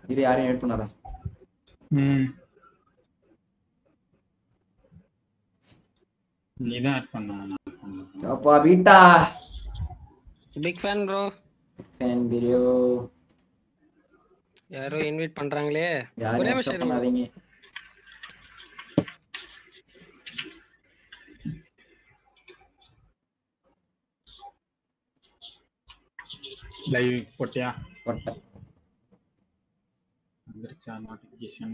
இரு யாரையும் வெயிட் பண்ணாத. நீதான் ஆட் பண்ணா. அப்பா பீட்டா big fan bro. Fan video யாரோ இன்வைட் பண்றாங்களே. யாரையும் ஒரே அக்செப்ட் நிமிஷம் பண்ணாதீங்க. லைவ் போட்டியா? போட்டேன். வந்துருச்சா நோட்டிஃபிகேஷன்?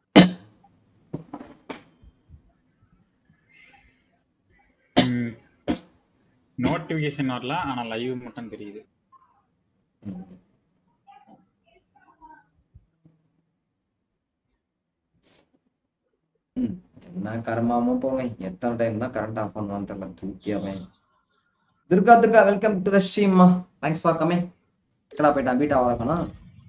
நோட்டிஃபிகேஷன் வரல, ஆனா லைவ் மட்டும் தெரியுது. என்ன கர்மாமோ போங்க. எத்தனை டைம் தான் கரண்ட் ஆஃப் பண்ணுவான்னு தெரியல. தூக்கியாவே. Durga welcome to the stream. Thanks for coming. எங்கடா போயிட்டான் பீட்டா வளர்க்கணும்.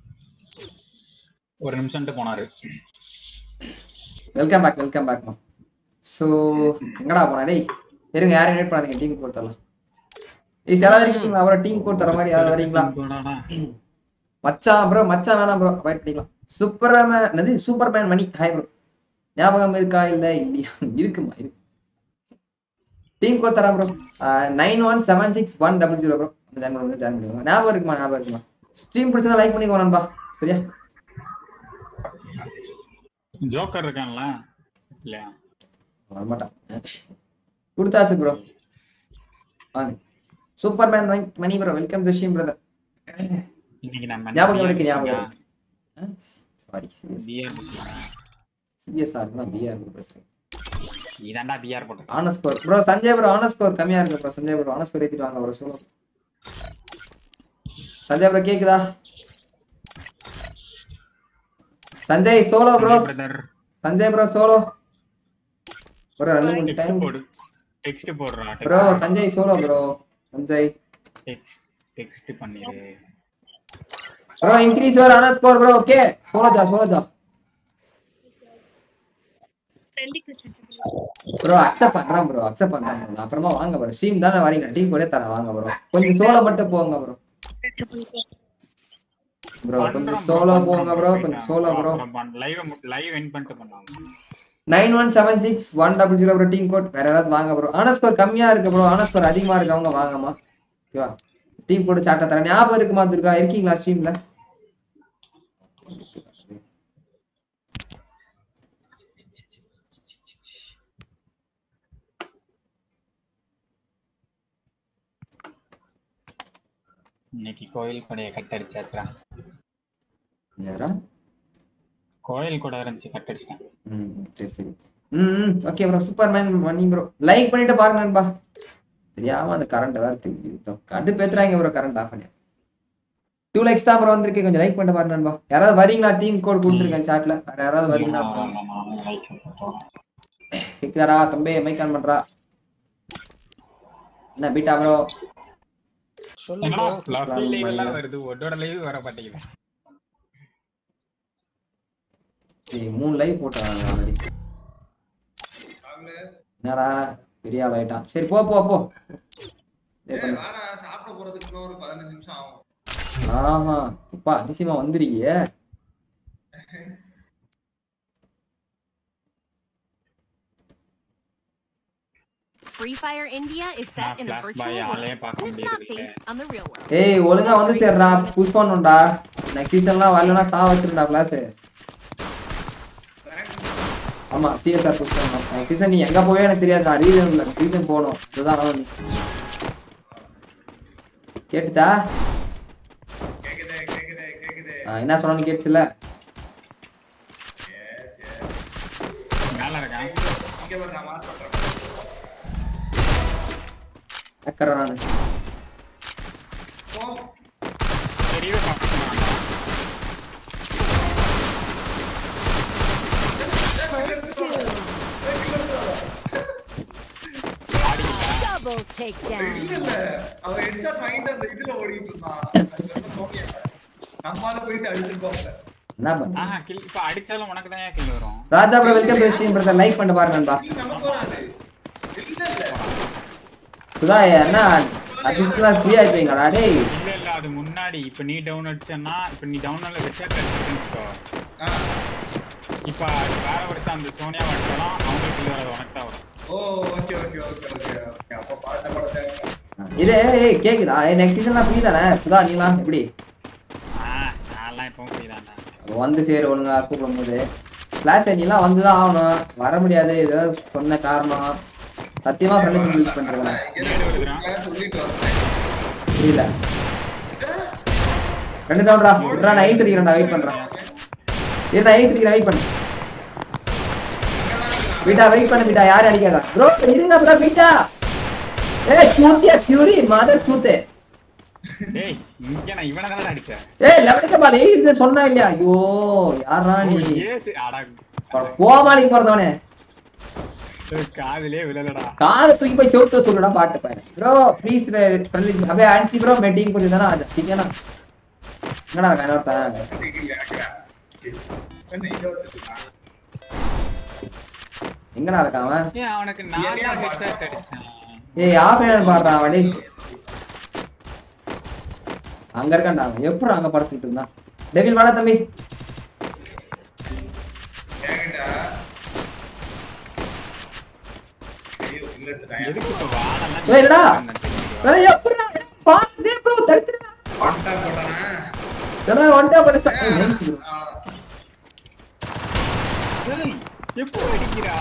ஒரு நிமிஷம்ட்டு போனாரு. வெல்கம் பேக்மா. ஸோ எங்கடா போனா டேய்? இருங்க யாரும் இன்வைட் பண்ணாதீங்க. டீம் கோட் தரலாம். யாராவது இருக்கீங்களா? அவரை டீம் கோட் தர மாதிரி யாராவது வரீங்களா? மச்சான் வேணாம் ப்ரோ. அவாய்ட் பண்ணிக்கலாம். Superman Mani hi bro. ஞாபகம் இருக்கா? இல்லையா? இருக்குமா இருக்கு. டீம் கோட் தரேன் ப்ரோ. 917610 ப்ரோ. ஜாயின் பண்ணுங்க. ஞாபகம் இருக்குமா? ஸ்ட்ரீம் பிடிச்சதா லைக் பண்ணிக்கோ நண்பா. சரியா? ஜோக்கர் இருக்கான்ல இல்லையா? வரமாட்டான். கொடுத்தாச்சு bro. Superman Mani bro. Welcome to stream brother. ஞாபகம் இருக்கு. சாரி சிஎஸ்ஆர் பிஆர் பேசுறேன். இதான்டா பிஆர் போட்டு. ஆன ஸ்கோர் ப்ரோ. சஞ்சய் ப்ரோ ஆன ஸ்கோர் கம்மியா இருக்கு ப்ரோ. சஞ்சய் ப்ரோ ஆன ஸ்கோர் ஏத்திட்டு வாங்க ப்ரோ. சோலோ சஞ்சய் ப்ரோ கேக்குதா? Sanjay solo bro. Sanjay bro solo bro. 2 time text போடுறா bro. Sanjay solo bro. Sanjay text பண்ணிரு ப்ரோ. இன்க்ரீஸ் யுவர் ஆன ஸ்கோர் ப்ரோ. ஓகே சோலோ ஜா ப்ரோ. அக்செப்ட் பண்றேன் ப்ரோ. அப்புறமா வாங்க ப்ரோ. ஸ்ட்ரீம் தானே வரீங்க. டீம் கூட தரேன் வாங்க ப்ரோ. கொஞ்சம் சோலோ மட்டும் போங்க ப்ரோ. கொஞ்சம் சோலோ போங்க ப்ரோ. லைவ் எண்ட் பண்ணிட்டு பண்ணாங்க. 917610 ப்ரோ. டீம் கோட் வேற யாராவது வாங்க ப்ரோ. ஆன ஸ்கோர் கம்மியா இருக்கு ப்ரோ. ஆன ஸ்கோர் அதிகமா இருக்கவங்க வாங்கம்மா. ஓகேவா? டீம் கோட் சாட்ட தரேன். ஞாபகம் இருக்குமா துர்கா? இருக்கீங்களா ஸ்ட்ரீம்ல? இன்னைக்கு கோயில் கொடையை கட்டடிச்சாச்சா? யாரா? கோயில் கொடை இருந்துச்சு கட்டடிச்சிட்டேன். சரி. Okay bro. Superman Mani bro. Like பண்ணிட்டு பாருங்க நண்பா. தெரியாம அந்த கரண்ட் வேற கண்டு பேத்துறாங்க ப்ரோ. கரண்ட் ஆஃப் பண்ணி 2 லைக்ஸ் தான் ப்ரோ வந்திருக்கு. கொஞ்சம் லைக் பண்ணிட்டு பாருங்க நண்பா. யாராவது வரீங்களா? டீம் கோட் கொடுத்துருக்கேன் சாட்ல. வேற யாராவது வரீங்களா? கேக்குதாடா தம்பி? மைக் ஆன் பண்றா. என்ன பீட்டா ப்ரோ? என்னடா ஃப்ளஃபி லைவ் எல்லாம் வருது, ஒட்டோட லைவ் வர மாட்டேங்குது. 3 லைவ் போட்டாங்க ஆல்ரெடி. என்னடா பெரிய ஆள் ஆயிட்டான். சரி போ. வாடா சாப்பிட போறதுக்கு இன்னும் ஒரு 15 நிமிஷம் ஆகும். ஆஹா அப்பா அதிசயமா வந்திருக்கீங்க. Free Fire India is set in a virtual world and it's not based on the real world. ஏய் ஒழுங்கா வந்து சேர்றா. புஷ் பண்ணுடா. நெக்ஸ்ட் சீசன்லாம் வரலனா சா வச்சிருடா கிளாஸ். ஆமா சிஎஸ்ஆர் புஷ் பண்ணனும். நெக்ஸ்ட் சீசன் நீ எங்க போவே எனக்கு தெரியாது. நான் ரீஜன் போணும். இதுதான் நீ கேட்டுச்சா? கேக்குதே. என்ன சொன்னானு கேட்டுச்சுல? மேல இருக்கேன். இங்க வர நான் மார்க் பண்றேன். அக்கறானே. போ. சரிவே பாக்கணும். Double takedown. இல்ல அவ ஹெட்ஷாட் மைண்ட் அந்த இதுல ஓடிட்டு இருந்தான். நம்மால போயிட்டு அடிச்சிருப்பாங்க. என்ன பண்ண? கில் இப்ப அடிச்சாலும் உனக்கு தான் கில் வரும். Raja bro welcome to stream brother. Like பண்ணி பாருங்க நண்பா. நமக்கு வராது. இல்ல சுதா என்ன அடிச்சுலாம் ஃப்ரீ ஆயிட்டீங்களா டேய்? இல்ல அது முன்னாடி இப்ப நீ டவுன் அடிச்சனா இப்ப நீ டவுன்ல வெச்சா கரெக்ட்டா இப்ப வேற ஒருத்த அந்த சோனியா வட்டலாம் அவங்க கீழ வர உனக்கு வரும் ஓ ஓகே ஓகே ஓகே ஓகே அப்ப பாட்ட இது கேக்குதா நெக்ஸ்ட் சீசன்ல ஃப்ரீ தானே சுதா நீலாம் எப்படி நான்லாம் இப்பவும் ஃப்ரீ தான்டா வந்து சேரு ஒழுங்கா கூப்பிடும்போது ஃபிளாஷ் நீலாம் வந்துதான் ஆகணும் வர முடியாது ஏதோ சொன்ன காரணம் சத்தியமா ஃப்ரெண்ட்ஸ் யூஸ் பண்றேன் புரியல 2 ரவுண்டா விட்றா நான் ஐஸ் அடிக்கிறேன்டா வெயிட் பண்றேன் ஏன்னா ஐஸ் அடிக்கிறேன் வெயிட் பண்ணு வீட்டா வெயிட் பண்ணு வீட்டா யாரும் அடிக்காதா ப்ரோ இருங்க ப்ரோ வீட்டா ஏய் சூத்தியா ஃபியூரி மதர் சூத்தே டேய் இங்க நான் இவன தான அடிச்சேன் ஏய் லெவலுக்கு பால் ஏய் சொன்னா இல்லையா ஐயோ யாரா நீ அட கோமாளிக்கு போறதவனே காதுலயே விழலடா காதை தூக்கி போய் செவுட்டு சொல்லுடா பாட்டு பையன் ப்ரோ ப்ளீஸ் ஃப்ரெண்ட்லி அப்படியே ஆன்சி ப்ரோ மீட்டிங் பண்ணிதானே ஆஜா ठीकனா என்னடா கனோட்டா எங்கடா இருக்கான் அவன் ஏய் அவனுக்கு 4 ஹெட்ஷாட் அடிச்சான் ஏய் ஆஃபேன் பாடுறா அவடி அங்க இருக்கான்டா அவன் எப்படி அங்க படுத்துட்டு இருந்தான் டெவில் வாடா தம்பி எதுக்கு இப்ப வாடலாம் ஏய் என்னடா ஏய் எப்பறா பாத்து ப்ரோ தடுத்துடா பாட்டா போட்டானே டேய் ஒன்டா படுச்சா எப்போ அடிக்கிறா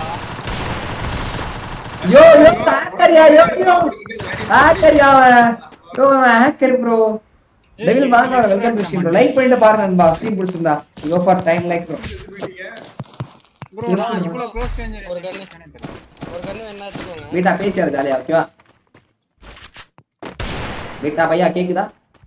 yo hacker yo hacker hacker bro devil வாங்க welcome to stream bro like பண்ணிட்டு பாருங்க நண்பா ஸ்ட்ரீம் பிடிச்சிருந்தா go for time likes bro bro நான் இவ்ளோ க்ளோஸ் ரேஞ்ச் ஒரு கன்னு என்ன வச்சுக்கோங்க வீட்டா பேசியாரு ஜாலியா ஓகேவா வீட்டா பையா கேக்குதா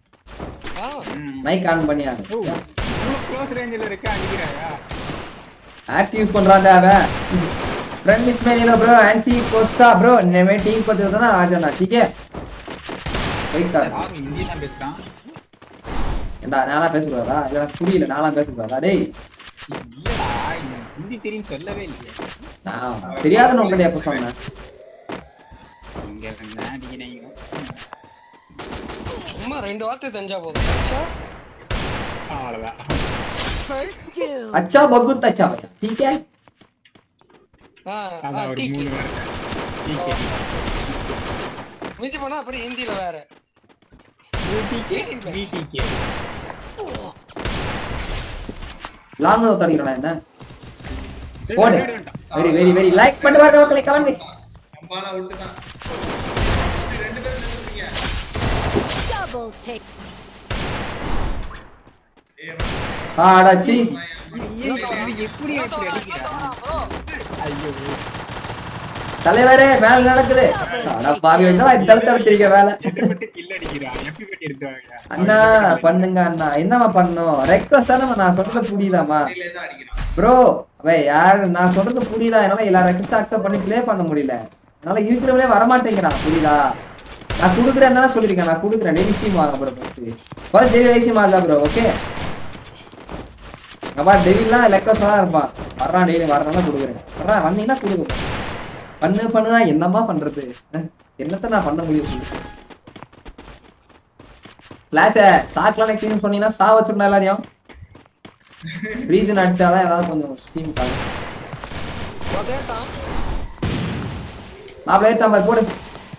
மைக் ஆன் பண்ணியா இவ்ளோ க்ளோஸ் ரேஞ்சில இருக்க அடிக்கறாயா ஆக்ட் யூஸ் பண்றான்டா அவன் फ्रेंड मिस में ले लो ब्रो एनसी कोस्टा ब्रो मैं टीम को दे दो ना आ जाना ठीक है வெயிட் कर அவன் ஹிந்தி தான் பேசுறான் ஏண்டா நானா பேசுறதா இல்ல புரியல நானா பேசுறதா டேய் இல்லடா ஹிந்தி தெரியும் சொல்லவே இல்லையே நான் தெரியாதுன்னு உங்கள்ட்ட எப்ப சொன்னேன் இங்க என்ன அடிக்கிறீங்க சும்மா 2 வார்த்தை தெரிஞ்சா போதும் அவ்வளவுதான் First dude. अच्छा बहुत अच्छा भैया ठीक है அதான் ஒரு 3 வார்த்தை ठीक है மிஞ்சி போனா அப்புறம் ஹிந்தில வேற VTK லாங் நோட் அடிக்கறடா என்ன போடு வெரி வெரி வெரி லைக் பண்ணி பாருங்க மக்களே கமெண்ட் गाइस அம்மால விட்டுதான் ரெண்டு பேரும் நின்னுட்டீங்க Double take. ஆடாச்சி எப்படி அடிக்கிறா ஐயோ தலைவரே வேலை நடக்குது அட பாவி என்னடா இந்த தடுத்தடிக்கிறீங்க வேலை எதிர்பட்டு கில் அடிக்கிறா எப்படி பட்டி எடுத்துவாங்க அண்ணா பண்ணுங்க அண்ணா என்னமா பண்ணோம் ரெக்வெஸ்ட் தானே நான் சொல்றது புரியுதாமா இல்ல தான் அடிக்கிறான் ப்ரோ அவே யார் நான் சொல்றது புரியுதா என்னால எல்லா ரெக்வெஸ்ட் அக்செப்ட் பண்ணி ப்ளே பண்ண முடியல என்னால இருக்கிறவங்களே வர மாட்டேங்கிறான் புரியுதா நான் குடுக்குறேன் தானே சொல்லிருக்கேன் நான் குடுக்குறேன் டெய்லி ஸ்ட்ரீம் வாங்க ப்ரோ ஃபர்ஸ்ட் டெய்லி ஸ்ட்ரீம் ஆகா ப்ரோ ஓகே அப்பா டெய்லிலாம் ரெக்வெஸ்ட் தான் இருப்பான் வர்றான் டெய்லி வர்றனால குடுக்குறேன் வர்றான் வந்தீங்கன்னா குடுக்குறேன் பண்ணுதான் என்னமா பண்றது என்னத்த நான் பண்ண முடியும் சொல்லு கிளாஸ் சாக்லாம் எக்ஸ்பீரியன்ஸ் பண்ணீங்கன்னா சா வச்சுடலாம் எல்லாரையும் ரீஜன் அடிச்சாதான் ஏதாவது கொஞ்சம் ஸ்ட்ரீம் பாருங்க நான் ஏத்தாம் பாரு போடு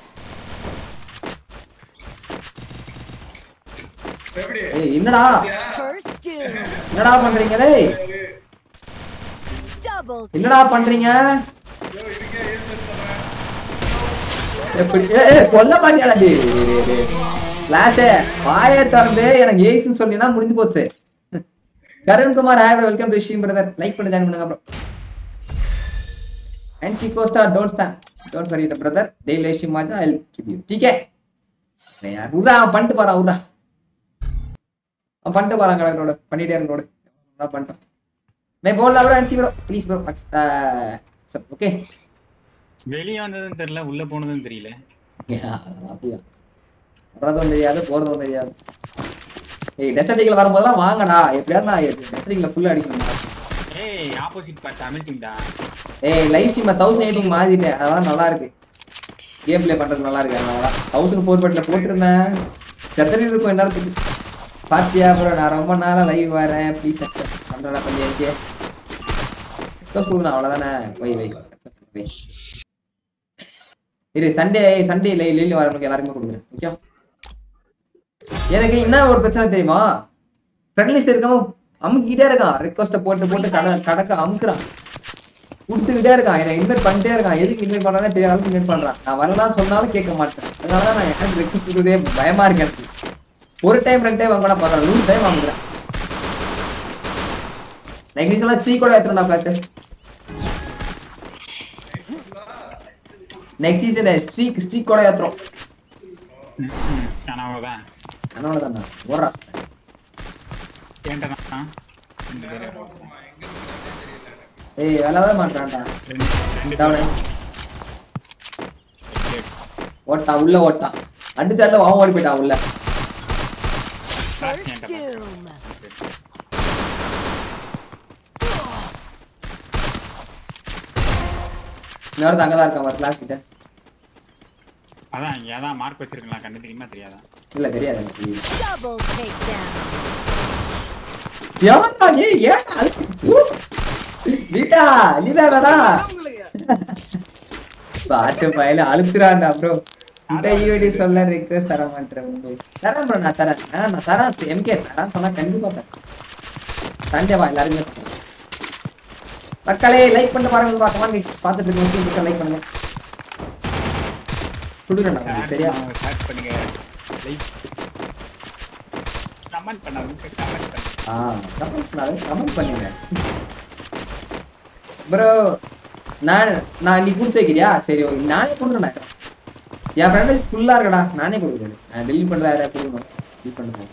எப்படி ஏய் என்னடா First dude. என்னடா பண்றீங்க டேய் Double take. என்னடா பண்றீங்க யோ இதுக்கே ஏன் சொல்றேன் எப்படி ஏய் கொல்ல மாட்டியாடா டேய் கிளாஸ் வாயை திறந்து எனக்கு ஏய்ஸ்னு சொன்னீனா முடிஞ்சு போச்சு Karunkumar hi welcome to stream brother like பண்ணி ஜாயின் பண்ணுங்க bro NC Costa don't spam don't worry the brother daily stream आजा आई विल गिव यू ठीक है नहीं यार उरा பண்ணிட்டு போறா உரா பண்ணிட்டு போறாங்க கடனோட பண்ணிட்டே இருக்கோட நான் பண்ணிட்டேன் मैं बोल रहा हूं एनसी ब्रो प्लीज ब्रो सब ओके வெளிய வந்ததும் தெரியல உள்ள போனதும் தெரியல அப்படியா வரதும் தெரியாது போறதும் தெரியாது ஏய் டெசர்ட்டிகள் வரும்போதெல்லாம் வாங்கடா எப்படியாவது நான் டெசர்ட்டிகளை ஃபுல்லா அடிக்கணும் ஏய் ஆப்போசிட் பார்ட் தமிழ் டீம் டா ஏய் லைவ் ஸ்ட்ரீம் 1080 மாத்திட்டேன் அதான் நல்லா இருக்கு கேம் ப்ளே பண்றது நல்லா இருக்கு அதனால 1000 4 பட்ல போட்டுருந்தேன் செத்தரி இருக்கும் எல்லாத்துக்கும். பாத்தியா ப்ரோ நான் ரொம்ப நாளா லைவ் வரேன் ப்ளீஸ் அக்செப்ட் பண்றடா கொஞ்சம் இருக்கே சொல்லணும் அவ்வளவுதானே வை இரு சண்டே லைவ்ல வரவங்களுக்கு எல்லாருமே கொடுக்குறேன் ஓகே. எனக்கு என்ன ஒரு பிரச்சனை தெரியுமா ஃப்ரெண்ட் லிஸ்ட் இருக்காம அமுக்கிட்டே இருக்கான் ரெக்வஸ்ட்டை போட்டு கடக்க அமுக்குறான் கொடுத்துக்கிட்டே இருக்கான் என்னை இன்வைட் பண்ணிட்டே இருக்கான் எதுக்கு இன்வைட் பண்றானே தெரியாத இன்வைட் பண்றான் நான் வரலாம்னு சொன்னாலும் கேட்க மாட்டேன் அதனாலதான் நான் எனக்கு ரெக்வஸ்ட் கொடுக்குறதே பயமா இருக்கு எனக்கு ஒரு டைம் 2 டைம் வாங்கினா பரவாயில்ல 100 டைம் வாங்குறேன் நெக்ஸ்ட் எல்லாம் ஸ்ட்ரீக் கூட ஏத்துறேன் ஃபிளாஷ் நெக்ஸ்ட் சீசன்ல ஸ்ட்ரீக் கூட ஏத்துறோம் கனவுதான் ஓடுறா ஏய் வேலைவே மாட்டான்டா ஓட்டா உள்ள ஓட்டா அடிச்சால அவன் ஓடி போயிட்டான் உள்ள இன்னொரு அங்கதான் இருக்கான் ஒரு கிளாஸ் கிட்ட அதான் ஏதான் மார்க் வச்சிருக்கலாம் கண்ணு தெரியுமா தெரியாதா இல்ல தெரியாது எனக்கு Double takedown. ஏன்டா நீ ஏன்டா நீதாடா பாட்டு பையில அழுத்துறான்டா ப்ரோ இந்த ஈவடி சொல்ல ரிக்வெஸ்ட் தர மாட்டேன் தரேன் ப்ரோ நான் தரேன் எம்கே தரேன் சொன்னா கண்டிப்பா தரேன் சண்டே வா எல்லாருமே மக்களே லைக் பண்ண பாருங்க கமெண்ட் गाइस பாத்துட்டு இருக்கீங்க லைக் பண்ணுங்க குடுறேன்டா சரியா ஸ்டார்ட் பண்ணுங்க லைக் கமெண்ட் பண்ணுங்க கமெண்ட் பண்ணுங்க ப்ரோ நான் நீ கொடுத்து வைக்கிறியா சரி நானே கொடுக்குறேன் என் ஃப்ரெண்ட் ஃபுல்லா இருக்கடா நானே கொடுக்குறேன் நான் டெலிட் பண்றதா யாரா கொடுக்கணும் டெலிட் பண்ணுங்க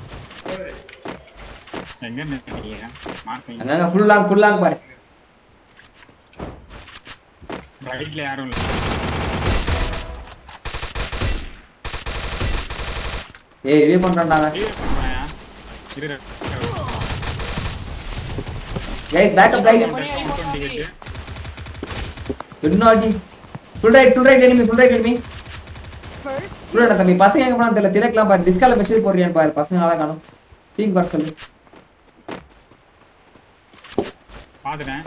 எங்க நிக்கிறீங்க மார்க் அங்க ஃபுல்லாங் பாரு ரைட்ல யாரும் இல்ல ஏய் ரிவே பண்றான்டா இரு गाइस बैकअप गाइस பின்னாடி full right enemy First full தம்பி பசங்க எங்க போனா தெரியல திலக்லாம் பாரு டிஸ்கால மெசேஜ் போடுறியான்னு பாரு பசங்க ஆளா காணோம் டீம் வர சொல்லு பாத்துறேன்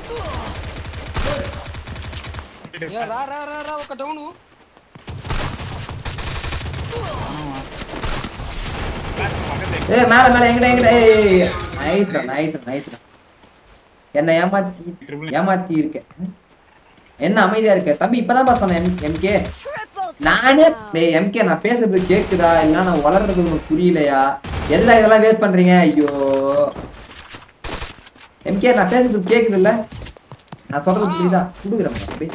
ஏ ரா ఒక డౌన్ ஏய் மேல எங்கடா ஏய் நைஸ்டா என்ன ஏமாத்தி இருக்க என்ன அமைதியா இருக்க தம்பி இப்பதான் சொன்னேன் எம்கே triple நானே டேய் எம்கே நான் பேசுறது கேக்குதா இல்ல நான் வளர்றது உங்களுக்கு புரியலையா எல்லாம் இதெல்லாம் வேஸ்ட் பண்றீங்க ஐயோ எம்கே நான் பேசுறது கேக்குது இல்ல நான் சொல்றது புரியுதா குடுக்குறேன் தம்பி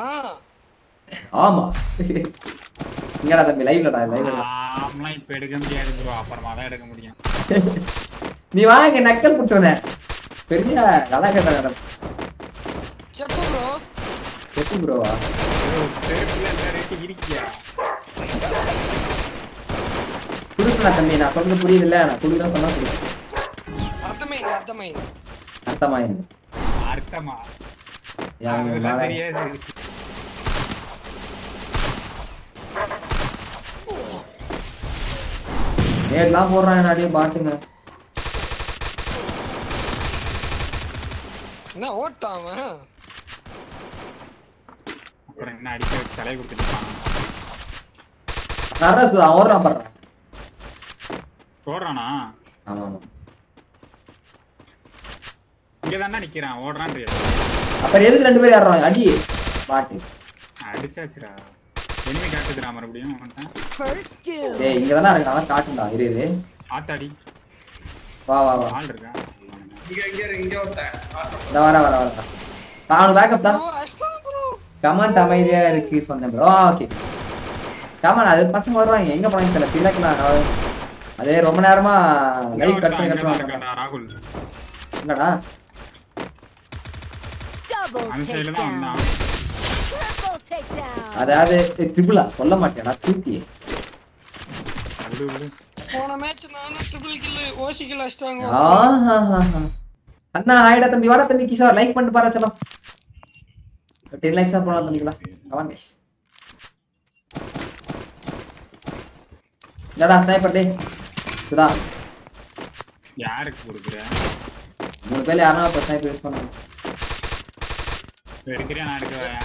ஆமா இங்கடா தம்பி லைவ்லடா ஆம்லாம் இப்ப எடுக்க முடியாது ப்ரோ அப்புறமா தான் எடுக்க முடியும் நீ வாங்க நக்கல் புடிச்சவனே பெரிய நல்லா கேட்டா చెప్పు బ్రో చెప్పు ப்ரோவா இருக்கியா குடுக்கணும் தம்பி நான் சொல்றது புரியுதுல்ல நான் குடுக்கணும் சொன்னா புரியுது அர்த்தமாயிருந்து அர்த்தமா ஏட்லாம் போடுறான் நிறைய பாட்டுங்க என்ன ஓட்டான் அப்புறம் என்ன அடிக்க வச்சு தலை கொடுத்துட்டான் நரசு ஓடுறான் பண்றான் ஓடுறானா ஆமா இங்கதானே நிக்கிறான் ஓடுறான் அப்புறம் எதுக்கு 2 பேர் ஏறாங்க அடி பாட்டு அடிச்சாச்சுடா எனிமி காட்டுதுடா மறுபடியும் First dude. டேய் இங்க தான இருக்காங்க காட்டுடா இரு ஆத்தாடி வா ஆள் இருக்கா இங்க ஒருத்தன் வர நான் பேக்கப் தான் கமெண்ட் அமைதியா இருக்கு சொன்னேன் ப்ரோ ஓகே கமெண்ட் அது பசங்க வருவாங்க எங்க போனாங்க தெரியல திலக்லாம் அதே ரொம்ப நேரமா லைவ் கட் பண்ணி ராகுல் என்னடா Double takedown. Triple takedown. அதாவது ட்ரிபிளா சொல்ல மாட்டேடா தூக்கி போன மேட்ச் நானும் ட்ரிபிள் கில் ஓசி கில் அடிச்சாங்க அண்ணா ஹாய்டா தம்பி வாடா தம்பி கிஷோர் லைக் பண்ணிட்டு பாரு चलो 10 லைக்ஸ் போலாம் தம்பிங்களா கமான் गाइस என்னடா ஸ்னைப்பர் டேய் சுதா யாருக்கு கொடுக்குற 3 பேர்ல யாரனா ஒரு ஸ்னைப்பர் யூஸ் பண்ணுங்க எடுக்கறியா நான் எடுக்கறேன்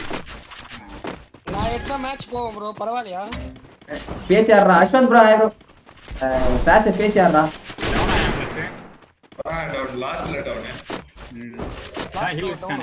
நான் எடுத்தா மேட்ச் போவோம் ப்ரோ பரவாயில்லையா பேசி ஆடுறா அஸ்வந்த் ப்ரோ ப்ரோ ஃபிளாஷ் பேசி ஆடுறா டவுன் ஆயா பிளஸ் டவுன் லாஸ்ட்ல டவுன் ஹீல் இருக்கானே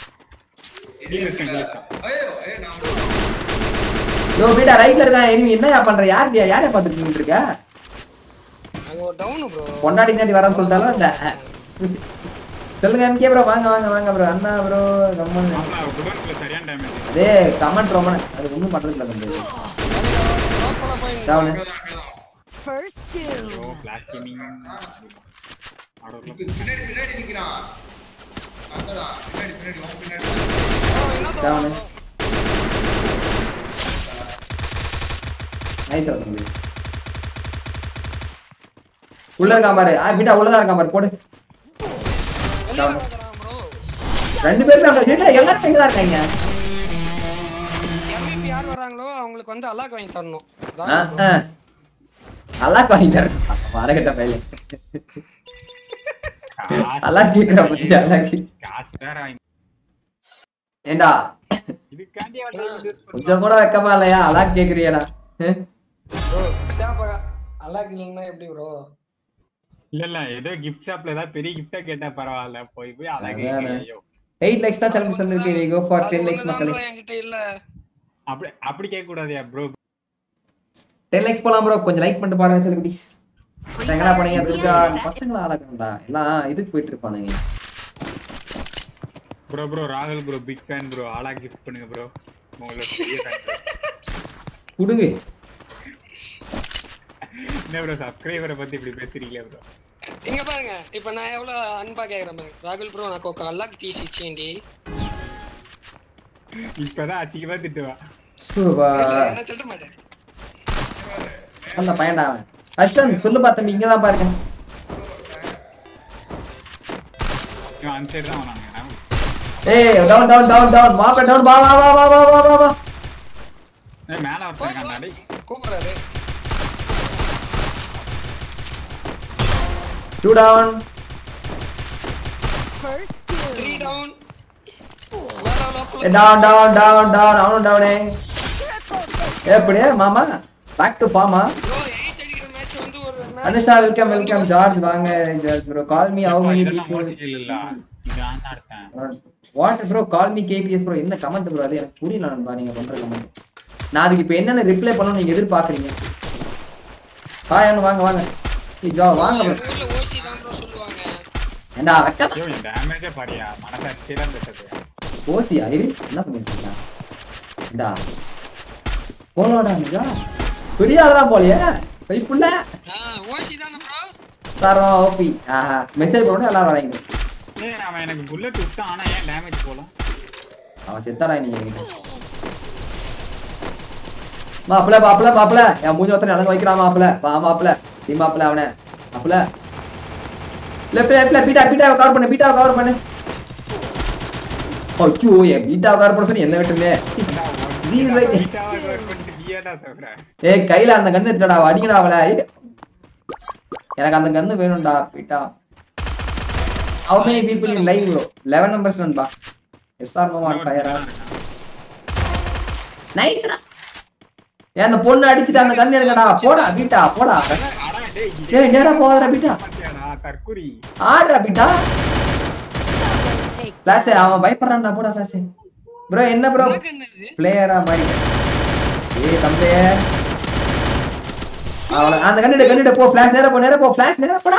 ஐயோ நான் யோ பீட்டா ரைட்ல இருக்கான் எனிமி என்னயா பண்ற யாரையா பாத்துட்டு நின்னுட்டு இருக்க அங்க ஒரு டவுன் ப்ரோ பொண்டாடி நாடி வரேன்னு சொல்லிட்டாலும் இந்த சொல்லுங்க எம்கே ப்ரோ வாங்க வாங்க வாங்க ப்ரோ அண்ணா ப்ரோ கம்மன் ஆமா குடோன்ல சரியான டேமேஜ் அதே கமெண்ட் ரொம்ப அது ஒண்ணும் பண்றது இல்ல தம்பி டவுன் First two. ஓ ஃபிளாஷ் கேமிங் ஆடோல பின்னாடி நிக்கிறான் அங்கதான் பின்னாடி டவுன் நைஸ் தம்பி உள்ள இருக்கான் பாரு பீட்டா உள்ளதா இருக்கான் பாரு போடு டவுன் ப்ரோ ரெண்டு பேரும் அங்க வீட்ல எல்லாரும் எங்க இருக்காங்க MVP யார் வராங்களோ அவங்களுக்கு வந்து அலாக் வாங்கி தரணும் அல்லாஹ் வாங்கி தரேன் மரகட்ட பையல அல்லாஹ் கேக்குற பத்தி அல்லாஹ் காசு வேற வாங்கி ஏண்டா இதுக்காண்டி வந்து கொஞ்சம் கூட வெக்கமா இல்லையா அல்லாஹ் கேக்குறியடா ப்ரோ சாப்பா அலாக் இல்லைன்னா எப்படி ப்ரோ இல்ல ஏதோ கிஃப்ட் ஷாப்ல ஏதாவது பெரிய கிஃப்டா கேட்டா பரவாயில்ல போய் அழகே ஐயோ 8 லைக்ஸ் தான் சேலஞ்ச் வந்திருக்கு we go for 10 லைக்ஸ் மக்களே என்கிட்ட இல்ல அப்படி கேட்க கூடாதயா ப்ரோ 10 லைக்ஸ் போலாம் ப்ரோ கொஞ்சம் லைக் பண்ணிட்டு பாருங்க சொல்லி ப்ளீஸ் எங்கடா போனீங்க துர்கா பசங்கள ஆளக்கண்டா எல்லாம் இதுக்கு போயிட்டு இருப்பானுங்க ப்ரோ ராகுல் ப்ரோ பிக் ஃபேன் ப்ரோ ஆளா கிஃப்ட் பண்ணுங்க ப்ரோ உங்களுக்கு பெரிய ஃபேன் குடுங்க என்ன ப்ரோ சப்ஸ்கிரைபரை பத்தி இப்படி பேசுறீங்களே ப்ரோ இங்க பாருங்க இப்போ நான் எவ்வளவு அன்பா கேக்குறேன் பாருங்க ராகுல் ப்ரோ నాకు ఒక అల్లాక్ తీసి ఇచ్చేయండి இப்பதான் அசிங்கமா திட்டுவா சூப்பா நான் திட்ட மாட்டேன் அந்த பையன்டா அவன் அஸ்வந்த் சொல்லுப்பா தம்பி இங்க தான் பாருங்க இவன் அந்த சைடு தான் வரானுங்க ஏய் டவுன் டவுன் டவுன் டவுன் மாப்ப டவுன் வா வா வா வா வா வா வா வா மேல வச்சிருக்கான்டா டேய் கூப்பிடுறாரு 2 down First two. 3 down down down down down அவனும் டவுனே எப்படியே மாமா பேக் டு ஃபார்மா ப்ரோ 8 அடிக்கிற மேட்ச் வந்து ஒரு அனுஷா வெல்கம் வெல்கம் ஜார்ஜ் வாங்க George bro call me how many people இல்ல நான் அர்த்தம் what bro call me KPS bro என்ன கமெண்ட் ப்ரோ அது எனக்கு புரியல நண்பா நீங்க பண்ற கமெண்ட் நான் அதுக்கு இப்போ என்னென்ன ரிப்ளை பண்ணனும் நீங்க எதிர்பார்க்கறீங்க ஹாய் வாங்க வாங்க ஜோ வாங்க ப்ரோ ஊர்ல ஓசி தான் ப்ரோ சொல்லுவாங்க ஏண்டா வெக்க ஐயோ இந்த டேமேஜே பாரியா மனசாட்சியே தான் பேசுது ஓசியா இரு என்ன பண்ணிருக்கீங்க ஏண்டா போலடா நிஜா பெரிய ஆளா போலியே கைப்புள்ள ஓசி தான ப்ரோ சரோ ஓபி ஆஹா மெசேஜ் போடு எல்லாரும் வரீங்க ஏய் அவன் எனக்கு புல்லட் விட்டான் ஆனா ஏன் டேமேஜ் போல அவன் செத்தாடா நீ மாப்ள மாப்ள மாப்ள என் மூஞ்சி ஒருத்தன் அடங்க வைக்கிறான் மாப்ள வா மாப்ள நீ மாப்ள அவனே மாப்ள லெஃப்ட்ல பீட்டா கவர் பண்ணு ஓச்சோ ஏ பீட்டா கவர் பண்ண சொல்லி என்ன விட்டுமே ஏய் கையில அந்த கன்னு எடுத்துடா அடிங்கடா அவளை எனக்கு அந்த கன்னு வேணும்டா பீட்டா how many people in live bro 11 numbers நண்பா SR மாமா ஃபயரா நைஸ் ரா ஏன் அந்த பொண்ணு அடிச்சிட்டு அந்த கன்னு எடுங்கடா போடா பீட்டா போடா டேய் நேரா போறா பீட்டா தர்க்குரி ஆடுறா பீட்டா ஃபிளாஷ் அவன் பயப்படுறான்டா போடா ஃபிளாஷ் ப்ரோ என்ன ப்ரோ பிளேயரா மாதிரி ஏய் தம்பி அவள அந்த கன்னிட போ ஃபிளாஷ் நேரா போ ஃபிளாஷ் நேரா போடா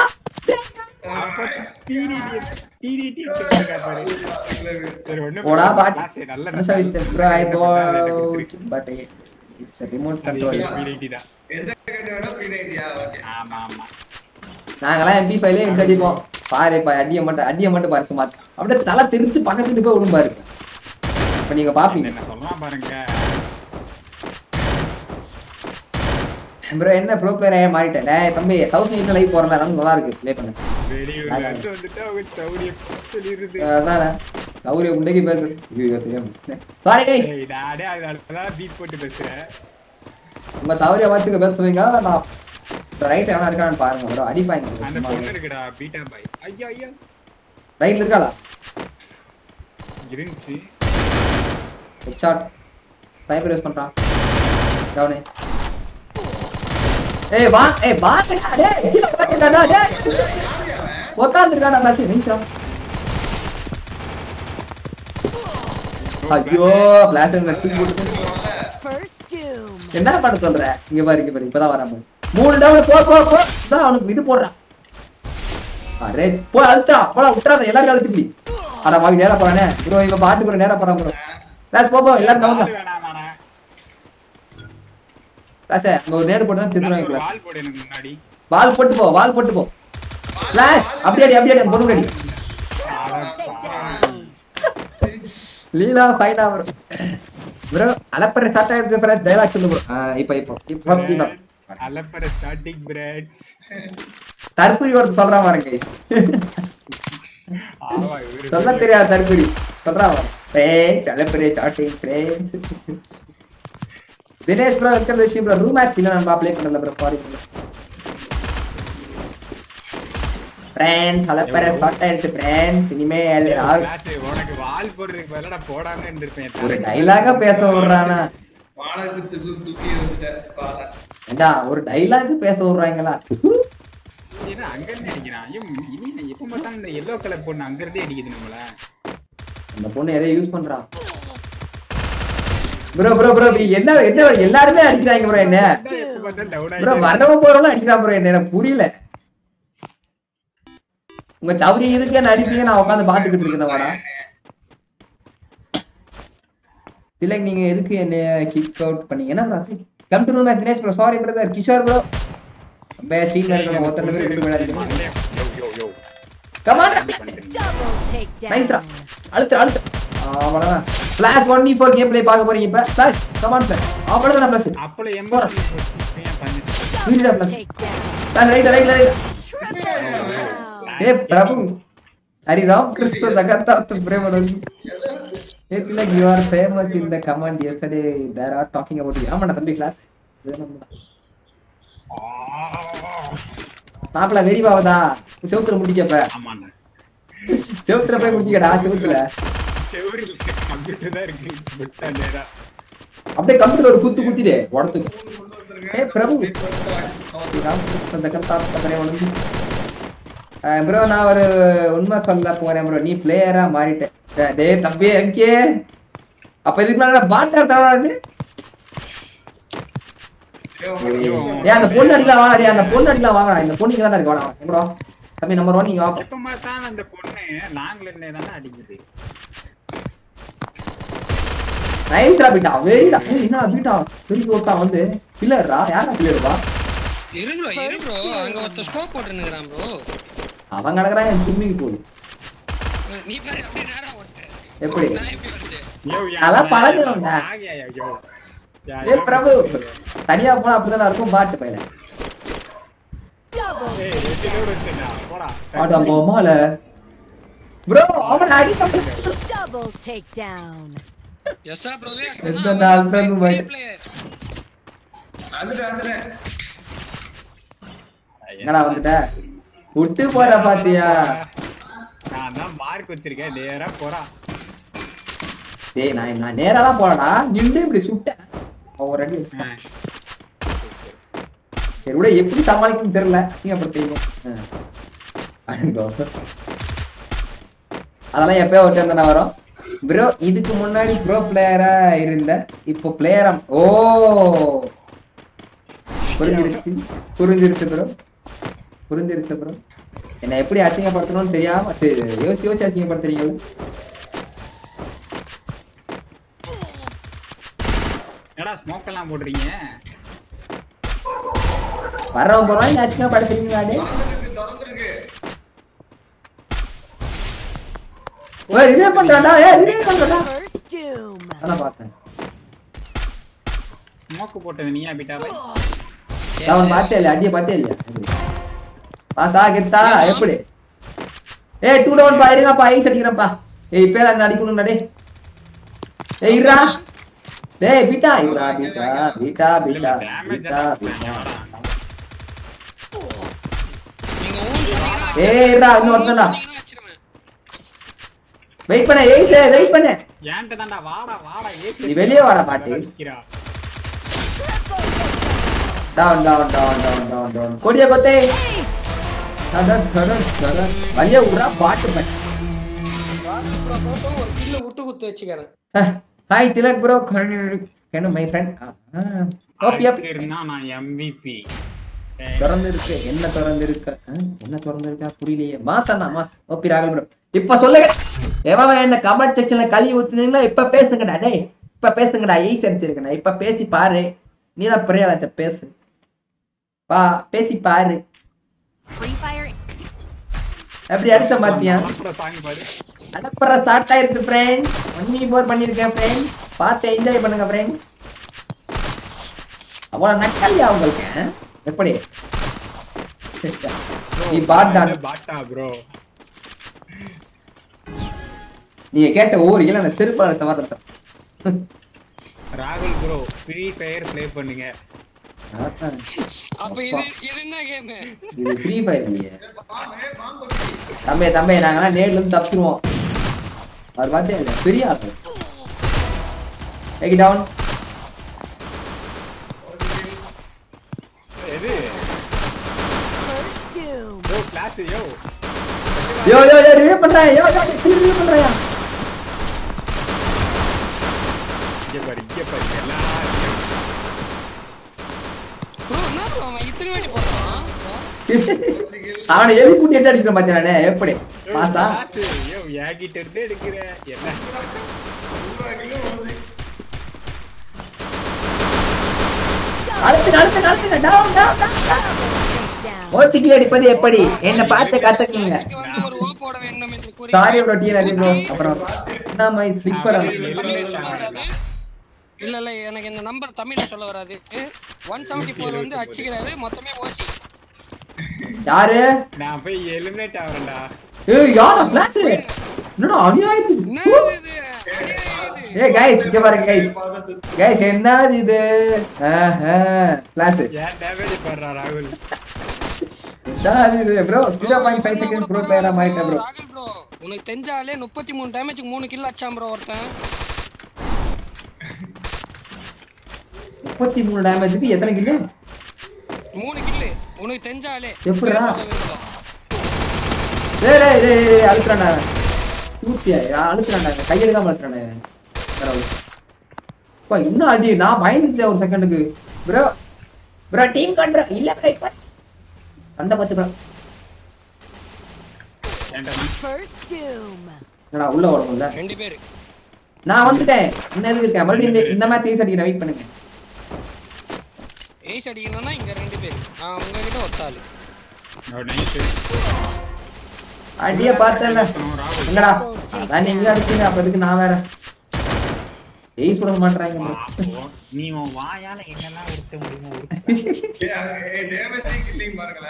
போடா பாட் நல்ல service bro iPod but it's a remote control எந்த கண்டு வேணா பிடிடியா ஓகே ஆமா ஆமா நாங்கலாம் MP5 ல இந்த அடிப்போம் பாரு பா அடிய மட்டும் பாரு சும்மா அப்படியே தலை திருச்சு பக்கத்துக்கு போய் விடும் பாரு இப்ப நீங்க பாப்பீங்க என்ன சொல்றான் பாருங்க ப்ரோ என்ன ப்ரோ பிளேயரா மாறிட்டேன் டேய் தம்பி 1000 லைவ் போறல நல்லா இருக்கு ப்ளே பண்ணு வெளியூர்ல இருந்து வந்துட்டு அவங்க சௌரிய சொல்லிருது அதானே சௌரிய குண்டகி பேசு ஐயோ தெரியாம சாரி गाइस டேய் நானே அதனால பீட் போட்டு பேசுறேன் உங்க சௌரிய பார்த்துக்க பேசுவீங்க நான் ரைட் எவனா இருக்கான்னு பாருங்க ப்ரோ அடிப்பாங்க அந்த பொண்ணு இருக்குடா பீட்டா பாய் ஐயா ஐயா ரைட்ல இருக்காளா இருந்துச்சு ஹெட்ஷாட் ஸ்னைப்பர் யூஸ் பண்றான் டவுனே ஏய் டேய் கீழ உட்கார்ந்துடா டேய் உட்கார்ந்துடா ஃபிளாஷ் நீச்சா ஐயோ ஃபிளாஷ் நெட் போட்டு என்ன பண்ண சொல்ற இங்க பாரு இப்பதான் வராம 3 டவுன் போ இதான் அவனுக்கு இது போடுறான் அரே போய் அழுத்தா போடா விட்டுறாத எல்லாரும் அழுத்திப்பி அட வாங்கி நேரா போறானே ப்ரோ இவன் பாட்டு கூட நேரா போறான் ப்ரோ ஃபிளாஷ் போ எல்லாரும் கவங்க ஃபிளாஷ் அங்க ஒரு நேடு போட்டு தான் திருடுறாங்க ஃபிளாஷ் வால் போடு எனக்கு முன்னாடி வால் போட்டு போ ஃபிளாஷ் அப்படியே அந்த பொண்ணு ரெடி லீலா ஃபைனா ப்ரோ அலப்பற ஸ்டார்ட் ஆயிடுச்சு ஃப்ரெண்ட்ஸ் டயலாக் சொல்லு ப்ரோ இப்போ அலப்பற ஸ்டார்டிங் பிரெட் தர்புரி ஒரு சொல்றா பாருங்க गाइस ஆவா இவரு சொல்ல தெரியாது தர்புரி சொல்றா பாருங்க அலப்பற starting friends Dinesh bro welcome to bro room match இல்ல நான் ப்ளே பண்ணல ப்ரோ சாரி ஃப்ரெண்ட்ஸ் அலப்பற ஸ்டார்ட் ஆயிடுச்சு ஃப்ரெண்ட்ஸ் இனிமே உனக்கு வால் போடுறதுக்கு பதிலா போடாம இருந்திருப்பேன் ஒரு டயலாக பேச விடுறானா வானத்துக்கு தூக்கி வந்துட்டேன் பாடா ஏண்டா ஒரு டயலாக் பேச விடுறாங்களா ஏன்னா அங்க இருந்து அடிக்கிறான் இனி எப்ப பார்த்தாலும் இந்த yellow கலர் பொண்ணு அங்க இருந்தே அடிக்குது நம்மள அந்த பொண்ணு எதை யூஸ் பண்றா ப்ரோ என்ன எல்லாரும் அடிக்கிறாங்க ப்ரோ என்ன ப்ரோ வரவ போறவங்க அடிக்கிறான் ப்ரோ என்ன எனக்கு புரியல உங்க சௌரி இருக்கே நடிப்பீங்க நான் உட்காந்து பாத்துக்கிட்டு இருக்கேன் வாடா இல்ல நீங்க எதுக்கு என்ன கிக் அவுட் பண்ணீங்க என்ன bro come to room Dinesh bro sorry brother Kishore bro பே ஸ்ட்ரீம்ல இருக்க ஒருத்தர் பேர் விட்டு விடாதீங்க யோ கம் ஆன் நைஸ் ரா அழுத்து அவ்வளவுதான் ஃபிளாஷ் 1v4 கேம் ப்ளே பார்க்க போறீங்க இப்ப ஃபிளாஷ் கம் ஆன் ஃபிளாஷ் அவ்வளவுதான் ஃபிளாஷ் அப்பள எம்பர் பண்ணி வீடியோ ஃபிளாஷ் ரைட் ஏ பிரபு ஹரி ராம் கிருஷ்ண ஜகத்தாத் பிரேமன் It's like you are famous in the command yesterday. They are talking about you. ஆமாடா தம்பி கிளாஸ். பாப்பல வெரி பாவதா. செவுத்துல முடிக்கப்ப. ஆமாடா. செவுத்துல போய் முடிக்கடா செவுத்துல. செவுரில் கம்ப்யூட்டர் தான் இருக்கு. விட்டா நேரா. அப்படியே கம்ப்யூட்டர் ஒரு குத்து குத்திடே உடத்துக்கு. ஏய் பிரபு. அந்த கத்தாப் பிரேமன். ப்ரோ நான் ஒரு உண்மை சொல்ல போறேன் ப்ரோ நீ பிளேயரா மாறிட்ட டேய் தம்பி எங்கே அப்ப இதுக்கு மேல பாட்டா தரானே ஏய் அந்த பொண்ணு அடிக்கலாம் வாடா டேய் அந்த பொண்ணு அடிக்கலாம் வாங்கடா இந்த பொண்ணு இங்க தான் இருக்கு வாடா எங்கடா தம்பி நம்பர் 1 நீங்க வா எப்ப மாட்டான் அந்த பொண்ணு லாங்ல இருந்தே தான அடிக்குது நைஸ்டா பீட்டா வெரிடா என்ன பீட்டா வெரி கோட்டா வந்து கில்லரா யாரா கில்லரா இரு ப்ரோ அங்க ஒருத்த ஸ்கோப் போட்டுன்னுறான் ப்ரோ அவன் கடக்குறான் ஸ்விம்மிங் பூல் நீ பாரு அப்படியே நேரா ஓட்டு எப்படி நான் எப்படி வந்து யோ நல்லா பழகுறோம்டா யோ ஏய் பிரபு தனியா போனா அப்படிதான் இருக்கும் பாட்டு பையல ஏய் ரெண்டு வருதுடா போடா ஆடா மாமால ப்ரோ அவன் அடி Double takedown. எஸ்ஆ ப்ரோவே எந்த நாள் பிரபு பை அதுடா என்னடா வந்துட்ட விட்டு போற பாத்தியா நான் தான் மார்க் வச்சிருக்கேன் நேரா போறான் டேய் நான் நேரா தான் போறடா நின்னு இப்படி சுட்டேன் ஒரு அடி வச்சான் சரி விட எப்படி சமாளிக்கணும்னு தெரியல அசிங்கப்படுத்துறீங்க அடங்கோ அதெல்லாம் எப்பயோ ஒருத்தர் இருந்தா வரும் ப்ரோ இதுக்கு முன்னாடி ப்ரோ பிளேயரா இருந்த இப்போ பிளேயரா ஓ புரிஞ்சிருச்சு ப்ரோ என்ன எப்படி அசிங்கப்படுத்தணும்னு தெரியாம யோசிச்சு அசிங்கப்படுத்துறீங்க என்னடா ஸ்மோக் எல்லாம் போடுறீங்க வரவங்க போறோம் அசிங்கப்படுத்துறீங்க அடே ஓய் இதே பண்றடா First doom. அத பார்த்தேன் ஸ்மோக் போட்டது நீயா பீட்டா பாய் அவன் பார்த்தே இல்ல அடியே பார்த்தே இல்ல பாஸ் ஆகிட்டா எப்படி ஏய் 2 டவுன் பா இருங்கப்பா ஐஸ் அடிக்கிறேன்ப்பா ஏய் இப்ப நான் அடிக்கணும் டேய் ஏய் இருடா டேய் பீட்டா இவரா பீட்டா பீட்டா பீட்டா பீட்டா பீட்டா நீங்க ஊன் ஏய்டா இன்னொருத்தடா வெயிட் பண்ண ஏய் வெயிட் பண்ணு ஏன்ட்ட தான்டா வாடா வாடா நீ வெளிய வாடா பாட்டி நிக்கிறா டவுன் கொடிய கொத்தே வலிய உடா பாட்டு பட் ஒரு கில்ல விட்டு குத்து வச்சுக்கிறேன். Hi Tilak bro can my friend OP OP இருந்தா நான் MVP திறந்து இருக்கு என்ன திறந்து இருக்கா புரியலையே மாசனா மாஸ் ஓபி ராகல் ப்ரோ இப்ப சொல்லுங்க எவன் என்ன கமெண்ட் செக்ஷன்ல கழுவி ஊத்துனீங்களோ இப்ப பேசுங்கடா டேய் இப்ப பேசுங்கடா ஈஸ் அடிச்சிருக்கேன் இப்ப பேசி பாரு நீதான் பிரியாத பேசு பா பேசி பாரு Free Fire. எப்படி அடிச்ச மாத்தியா சாங் பாரு அலப்பற ஸ்டார்ட் ஆயிருக்கு फ्रेंड्स 1v4 பண்ணிருக்கேன் फ्रेंड्स பார்த்து என்ஜாய் பண்ணுங்க फ्रेंड्स அவ்வளவு நக்கல்யா உங்களுக்கு எப்படி நீ பாட்டா ப்ரோ நீங்க கேட்ட ஊர் இல்ல நான் செருப்பால சமரத்த ராகுல் ப்ரோ ஃப்ரீ ஃபயர் ப்ளே பண்ணுங்க அப்ப இது என்ன கேம்? இது ஃப்ரீ ஃபயர் இல்லையே தம்பி நாங்க நேர்ல இருந்து தப்பிடுவோம் அவர் பார்த்தே இல்ல பெரிய ஆளு டேக் டவுன் எது யோ கிளாஸ் யோ ரிவ்யூ பண்றேன் ரிவ்யூ பண்றேன் இங்க பாரு எல்லாம் ப்ரோ என்ன ப்ரோ அவன் இத்தனை வாட்டி போறான்? அவனை எலி கூட்டி அடிக்கிற பாத்தியானே எப்படி பாசா யோ யாகிட்ட இருந்து எடுக்கிற என்ன அடுத்து டவுன் ஓசிக்கில அடிப்பது எப்படி என்ன பார்த்து கத்துக்குங்க இதுக்கு வந்து ஒரு ஓ போட வேண்டும் என்று கூறி சாரி ப்ரோ டீ நதி ப்ரோ அப்புறம் என்ன மை ஸ்லிப்பர் இல்ல எனக்கு இந்த நம்பர் தமிழ்ல சொல்ல வராது. 174 வந்து அடிச்சிக்கிறாரு மொத்தமே ஓசி. யாரு நான் போய் எலிமினேட் ஆவறேன்டா ஏய் யாரா கிளாஸ் என்னடா அநியாயம் என்னது இது? ஏய் गाइस இங்க பாருங்க गाइस என்னது இது கிளாஸ் ஏன் டேமேஜ் பண்றா ராகுல் என்னது இது ப்ரோ 0.5 செகண்ட் ப்ரோ பிளேயரா மாறிட்ட ப்ரோ ராகுல் ப்ரோ உனக்கு தெரிஞ்சாலே 33 டேமேஜ்க்கு 3 கில் அடிச்சான் ப்ரோ ஒருத்தன். 33 டேமேஜ்க்கு எத்தனை கில் 3 கில் உனக்கு தெரிஞ்சாலே எப்படிடா டேய் அழுத்துறானே ஊத்தியா அழுத்துறானே கையெடுக்காம அழுத்துறானே பா இன்னும் அடி நான் பயந்துட்டேன் ஒரு செகண்டுக்கு ப்ரோ டீம் கண்ட்ரா இல்ல ப்ரோ இப்ப கண்ட பத்து ப்ரோ First doom. என்னடா உள்ள ஓடணும்ல ரெண்டு பேர் நான் வந்துட்டேன் இன்னும் எதுக்கு இருக்கேன் மறுபடியும் இந்த மேட்ச் ஈஸ் அடிக்கிறேன் வெயிட் பண்ணுங்க ஏஸ் அடிக்கணும்னா இங்க ரெண்டு பேர் நான் உங்ககிட்ட ஒத்தாளு அடிய பார்த்தல எங்கடா நான் நீங்க அடிச்சீங்க அப்ப எதுக்கு நான் வேற ஏய் சுட மாட்டறாங்க நீ உன் வாயால என்னெல்லாம் உருட்ட முடியுமோ ஏய் டேமேஜ் கில்லிங் பாருங்களே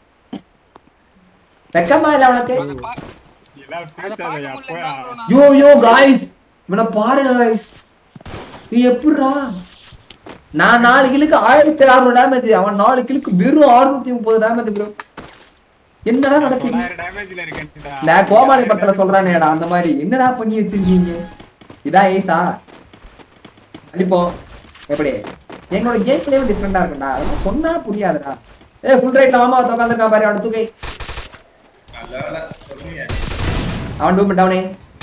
வெக்கமா இல்ல உனக்கு எல்லாம் பேசாதயா போயா யோ गाइस இவனை பாருங்க गाइस நீ எப்படிடா நான் 4 கிலுக்கு 1600 டேமேஜ் அவன் 4 கிலுக்கு வெறும் 630 டேமேஜ் ப்ரோ என்னடா நடக்குது டேமேஜ்ல இருக்கேன்டா நான் கோமாளி படத்துல சொல்றானேடா அந்த மாதிரி என்னடா பண்ணி வச்சிருக்கீங்க இதா ஏசா அடிப்போம் எப்படி எங்களோட கேம் பிளே டிஃபரெண்டா இருக்கும்டா அதெல்லாம் சொன்னா புரியாதுடா ஏய் ஃபுல் ரைட்ல மாமா உட்கார்ந்திருக்கான் பாரு அவன் தூக்கை நல்ல சொல்லுங்க அவன் டூம் டவுனே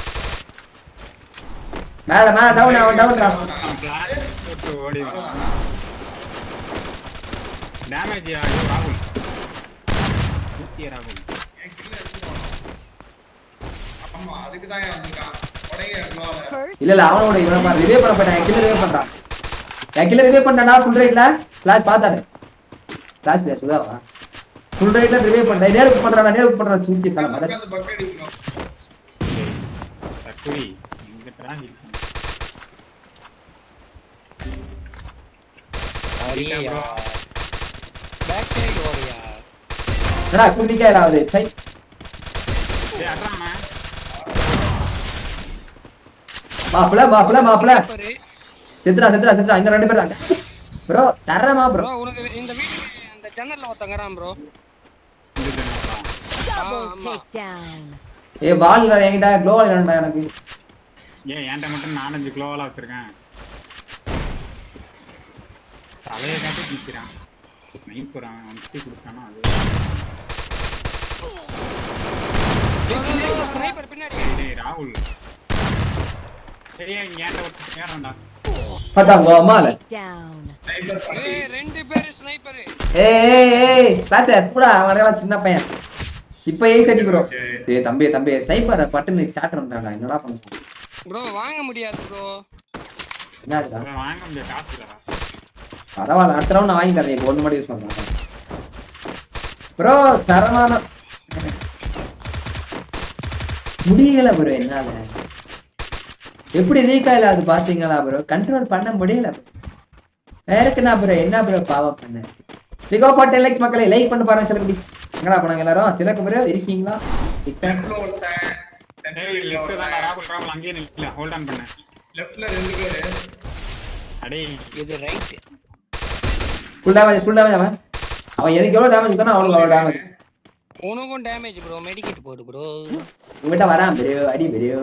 மேல டவுன் அவன் டவுன்டா போட்டு ஓடி வா டேமேஜ் ஆயோ ராகுல் ஊத்திய ராகுல் ஆமா அதுக்கு தான் வந்திருக்கான் உடையே க்ளோவ் First. இல்ல அவனோட இவன பாரு ரிவே பண்ண போறான் என் கில்லர் ரிவே பண்றான் என் கில்லர் ரிவே பண்ணடா ஃபுல் ரைட்ல ஃபிளாஷ் பார்த்தாரு ஃபிளாஷ்ல சுதாவா ஃபுல் ரைட்ல ரிவே பண்ணா நேருக்கு பண்றான் சூத்தி சல மத அந்த பக்கெட் அடிக்கணும் தக்குரி இங்க ட்ராங் இருக்கு அரியா பேக் சைடு ஓடியா என்னடா குடிக்கா இல்லாது சை ஏய் அட்றானே மாப்ள பாரு செத்துடா இன்னும் 2 பேர் தான் ப்ரோ தரமா ப்ரோ ப்ரோ உனக்கு இந்த வீட்டுக்கு அந்த ஜன்னல்ல ஒருத்தங்கறான் ப்ரோ Double takedown. ஏய் பால் என்கிட்ட க்ளோவல் வேணும்டா எனக்கு ஏன் என்கிட்ட மட்டும் 4-5 க்ளோவலா வச்சிருக்கேன் தலையை காட்டி நிற்கிறான் நைப்புறான் வந்து கொடுத்தானா அது ஸ்னைப்பர் பின்னாடி டேய் ராகுல் சரியா என்கிட்ட ஒருத்தர் ஏறண்டா பட்டாங்க அம்மால Down. ஏய் ரெண்டு பேர் ஸ்னைப்பர் ஏய் கிளாஸ் கூட அவன் சின்ன பையன் இப்போ ஏய் சடி ப்ரோ டேய் தம்பி ஸ்னைப்பர் பட்டுன்னு ஷாட் வந்தாடா என்னடா பண்ணுற ப்ரோ வாங்க முடியாது ப்ரோ என்னடா வாங்க முடியாது காசு இல்லடா பரவாயில்ல அடுத்த ரவுண்ட் நான் வாங்கி தரேன் இப்போ ஒன்று மட்டும் யூஸ் பண்ணுறேன் ப்ரோ தரமான முடியல ப்ரோ என்னால எப்படி ரீகாயில் அது பார்த்தீங்களா ப்ரோ கண்ட்ரோல் பண்ண முடியல வேறக்குண்ணா ப்ரோ என்ன ப்ரோ பாவம் பண்ண திகோ ஃபார் 10 லைக்ஸ் மக்களே லைக் பண்ணி பாருங்க சில குட்டீஸ் எங்கடா போனாங்க எல்லாரும் திலக்கு ப்ரோ இருக்கீங்களா லெஃப்ட் தான் ராகுல் அங்கேயே நில்ல ஹோல்ட் ஆன் பண்ணு லெஃப்ட்ல 2 பேர் அடே இது ரைட் ஃபுல் டேமேஜ் அவன் எனக்கு எவ்வளவு டேமேஜ் தானே அவனுக்கு அவ்வளவு டேமேஜ் உனக்கும் டேமேஜ் ப்ரோ மெடிக்கெட் போடு ப்ரோ உங்ககிட்ட வரான் ப்ரோ அடி ப்ரோ